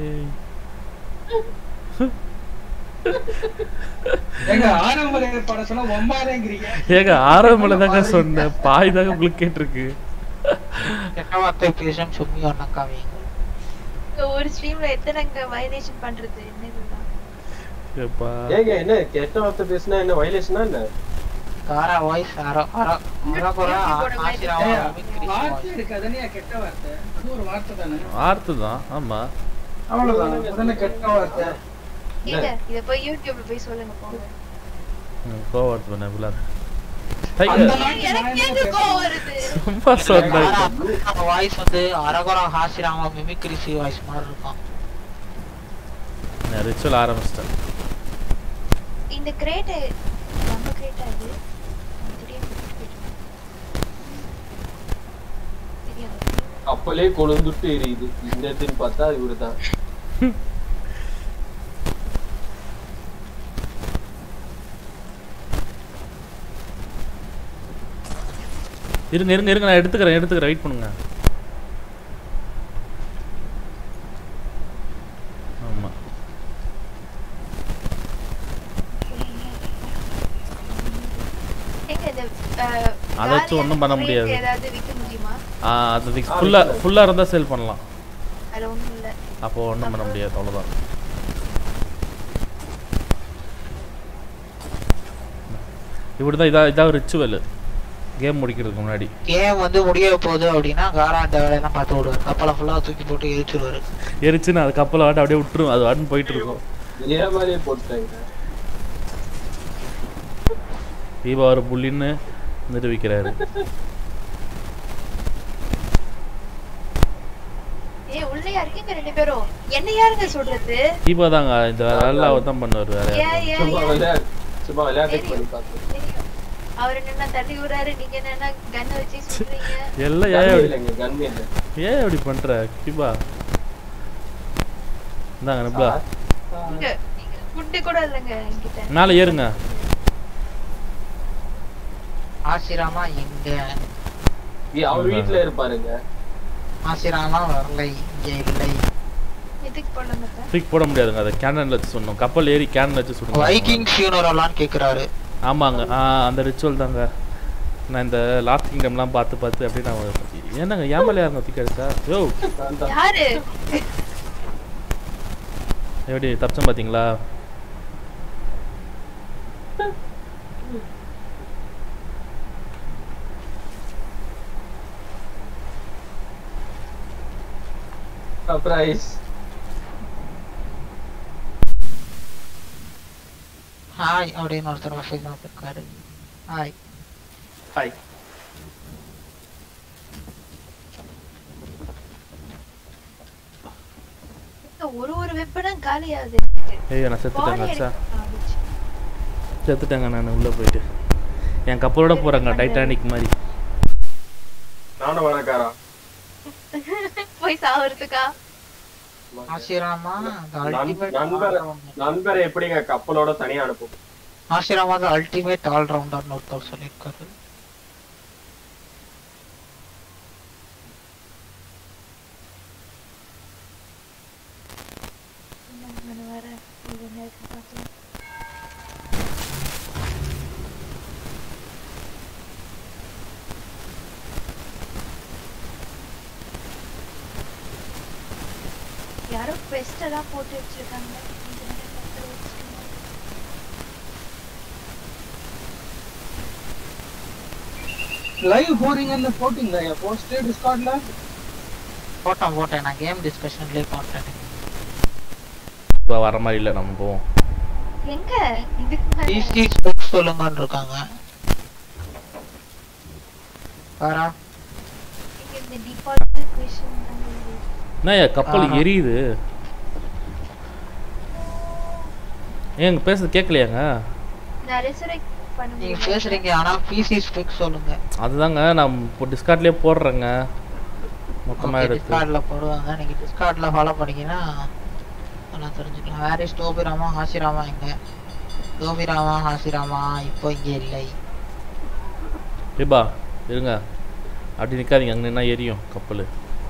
ஏங்க ஆரம்பல பாட சொன்னா ஒம்பாரேங்கறீங்க. ஏங்க ஆரம்பல தாங்க சொன்னேன். பாய் தாங்க உங்களுக்கு கேட்டிருக்கு. கெட்டவார்த்தை பேசும் சும்மி ஒண்ணக்காவே. ஒரு ஸ்ட்ரீம்ல எத்தனைங்க வயலேஷன் பண்றது என்ன இதுதான்? ஏப்பா ஏங்க என்ன கெட்ட வார்த்தை பேசினா என்ன வயலேஷனா என்ன? காரா வாய்ஸ் ஆரோ ஆரோ ஆரோ போறா ஆசிராவா வார்த்தை இருக்கு அதனே கெட்ட வார்த்தை. அது ஒரு வார்த்தை தானே? வார்த்தை தான். ஆமா அவ்வளவுதான். அதனே கெட்ட வார்த்தை. ஏங்க இத போய் யூடியூப்ல போய் சொல்லுங்க போங்க. ம் கோவர்ட் பண்ண புள்ள. அந்த எனக்கு எங்க கோவம் வருது? சும்மா சொன்னேன். நம்ம வாய்ஸ் வந்து அரகரா ஹாசிராமா மிமிக்ரி சி வாய்ஸ் மாதிரி இருக்கும். நான் ரிச்சுவல் ஆரம்பிச்சிட்டேன். இந்த கிரேட் நம்ம கிரேட் அது கப்பலே கொழுந்துட்டு எரியுது. இந்த இடத்துல பார்த்தா இவருதான். இருங்க இருங்க இருங்க நான் எடுத்துக்கிறேன் எடுத்துக்கிறேன் வெயிட் பண்ணுங்க. ஆமா ஏங்க இந்த அதாச்சும் ஒண்ணும் பண்ண முடியாது. ஏதாவது விக்க முடியுமா? ஆ அது ஃபுல்லா ஃபுல்லா இருந்தா சேல் பண்ணலாம். அது ஒண்ணும் இல்ல. அப்போ ஒண்ணும் பண்ண முடியாது அவ்வளவுதான். இப்படிதான் இதா இதா ரிச்சுவல் கேம் முடிக்கிறதுக்கு முன்னாடி. கேம் வந்து முடிய போகுது அப்படின்னா காரா அந்த வேலையெல்லாம் பார்த்து விடுவார். கப்பலை ஃபுல்லா தூக்கி போட்டு எரிச்சிருவாரு. எரிச்சுன்னு அது கப்பலை வாட்டு அப்படியே விட்டுரும். அது வாட்டுன்னு போயிட்டு இருக்கும். ஏமாலே போட்டாங்க. தீபா ஒரு புள்ளின்னு நிரூபிக்கிறாரு. ஏய் உள்ளயா இருக்கீங்க ரெண்டு பேரும். என்ன யாருங்க சொல்றது? தீபா தாங்க இந்த வேலை அவர் தான் பண்ணுவார். வேற ஏய் ஏய் சும்மா விளையாடு சும்மா விளையாட்டு பண்ணி பார்த்தேன். அவர் என்னன்னா தள்ளி விடுறாரு, நீங்க என்னன்னா கன் வச்சு சுடுறீங்க. எல்லாம் ஏன் அப்படி இல்லங்க கன் இல்ல. ஏன் அப்படி பண்ற தீபா? இந்தாங்க நப்ளா. இங்க நீங்க ஃபுட் கூட இல்லங்க என்கிட்ட. மேலே ஏறுங்க. ஆசிராமா எங்க? அவர் வீட்ல இருப்பாருங்க. ஆசிராமா வரலை இங்கே இல்லை. எதுக்கு போடலங்க? ஃபிக் போட முடியாதுங்க. அதை கேனன்ல வச்சு சொன்னோம். கப்பல் ஏறி கேனன்ல வச்சு சுடுங்க. வைக்கிங் ஃபியூனரலான்னு கேக்குறாரு. ஆமாங்க. ஆ அந்த ரிச்சுவல் தாங்க. நான் இந்த லாஸ்ட் கிங்டம்லாம் பார்த்து பார்த்து அப்படியே நான் என்னங்க ஏமால யாருங்க தூக்கி அடிச்சா? யோ யாரு? எப்படி தப்பிச்சோம் பாத்தீங்களா? சர்ப்ரைஸ். ஹாய் அப்படின்னு ஒருத்தர் மெசேஜ் பண்ணிருக்காரு. Hi hi. ஒரு ஒரு வெப்பனும் காலியாகுது. ஏய் நான் செத்துட்டேங்க அச்சா. செத்துட்டேங்க நான் உள்ள போயிட்டு. என் கப்பலோட போறாங்க டைட்டானிக் மாதிரி. நானும் வரக்காரா. போய் சாவறதுக்கா? ஆசிராமா நண்பர் நண்பரை எப்படிங்க கப்பலோட தனியா அனுப்பும்? ஆசிராமா தான் அல்டிமேட் ஆல் ரவுண்டர்னு ஒருத்தர் சொல்லியிருக்காரு. யாரோ quest எல்லாம் போட்டு வச்சிருக்காங்க. லைவ் போறீங்கன்னு போட்டீங்களா போஸ்ட் டிஸ்கார்ட்ல? போட்டேன் போட்டேன் நான் கேம் டிஸ்கஷன்லயே போட்டேன். இப்போ வர மாதிரி இல்லை, நம்ம போவோம். எங்க இதுக்கு மேல ஈஸி ஸ்பெக்ஸ் சொல்லுங்கன்னு இருக்காங்க. வரா இங்க இந்த டிஃபால்ட் क्वेश्चन தான் இருக்கு. என்னய்யா கப்பல் எரியுது? ஏங்க பேசுறது கேட்கலையாங்க? நான் ரெசரெக்ட் பண்ண நீங்க முடியல. பேசுறீங்க ஆனா பிசி ஸ்பெக்ஸ் சொல்லுங்க. அதுதாங்க நான் இப்போ டிஸ்கார்ட்லயே போடுறேங்க மொத்தமா எடுத்து. டிஸ்கார்ட்ல போடுவாங்க. நீங்க டிஸ்கார்ட்ல ஃபாலோ பண்ணீங்கன்னா நான் தெரிஞ்சுக்கலாம். வேற இஸ் டோபிராமா ஹாசிராமா எங்க? டோபிராமா ஹாசிராமா இப்போ இங்கே இல்லை. ஏபா இருங்க, அப்படி நிற்காதீங்க, அங்கே நின்னா எரியும் கப்பல்.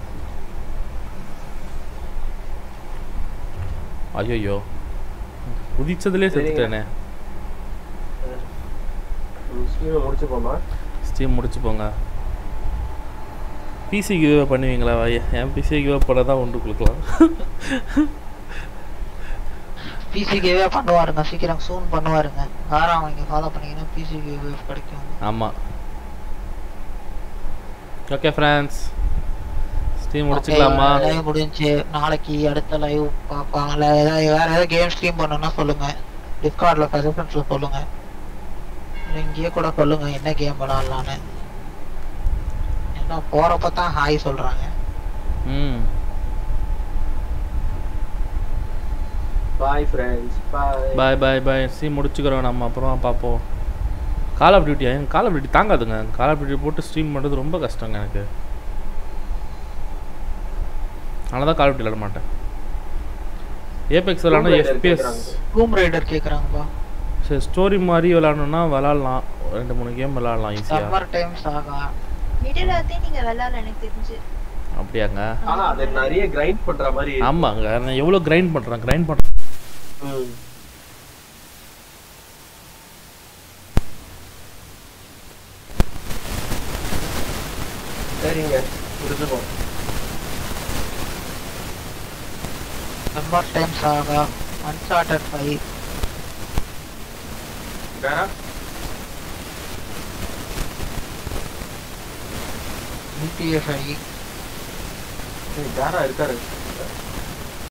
ஐயோ குதிச்சதுலேயே செத்துட்டேனே. ஸ்ட்ரீம் முடிச்சு போமா? ஸ்ட்ரீம் முடிச்சு போங்க. பிசி கிவ் பண்ணுவீங்களா? என் பிசி கிவ் பண்ண தான் ஒன்று கொடுக்கலாம். பிசி கிவே பண்ணுவாருங்க, சீக்கிரம் சூன் பண்ணுவாருங்க. வாரம் அவங்க ஃபாலோ பண்ணீங்கன்னா பிசி கிவே கிடைக்கும். ஆமாம். ஓகே ஃப்ரெண்ட்ஸ், ஸ்ட்ரீம் முடிச்சுக்கலாமா? லைவ் முடிஞ்சு நாளைக்கு அடுத்த லைவ் பார்ப்பாங்க. ஏதாவது வேற ஏதாவது கேம் ஸ்ட்ரீம் பண்ணணும்னா சொல்லுங்க, டிஸ்கார்ட்ல சஜஷன்ஸ்ல சொல்லுங்க. இங்கேயே கூட சொல்லுங்க என்ன கேம் விளாடலான்னு. என்ன போறப்ப தான் ஹாய் சொல்றாங்க. ம் பாய் ஃப்ரெண்ட்ஸ், பாய் பாய் பாய் பாய். ஸ்ட்ரீம் முடிச்சுக்கிறோம், நம்ம அப்புறம் பார்ப்போம். கால் ஆஃப் டியூட்டியா? எங்கள் கால் ஆஃப் டியூட்டி தாங்காதுங்க. கால் ஆஃப் டியூட்டி போட்டு ஸ்ட்ரீம் பண்ணுறது ரொம்ப கஷ்டங்க எனக்கு. அதனால தான் கால் ஆஃப் டியூட்டி விளாட மாட்டேன். ஏபெக்ஸ் விளாட்னா எஃப்பிஎஸ் ரூம் ரைடர் கேட்குறாங்கப்பா. சரி, ஸ்டோரி மாதிரி விளாடணுன்னா விளாட்லாம், ரெண்டு மூணு கேம் விளாட்லாம் ஈஸியாக. Summer Time Saga Middle earth நீங்க விளையாடல எனக்கு தெரிஞ்சு. அப்படியாங்க? ஆனா அது நிறைய கிரைண்ட் பண்ற மாதிரி. ஆமாங்க, நான் எவ்வளோ கிரைண்ட் பண்ணுறேன் கிரைண்ட் பண்ணுறேன். ம் சரிங்க, முடிச்சுப்போம். Summer Time Saga, Uncharted five, வேற ஜிடிஏ ஃபைவ். யாரா இருக்காரு?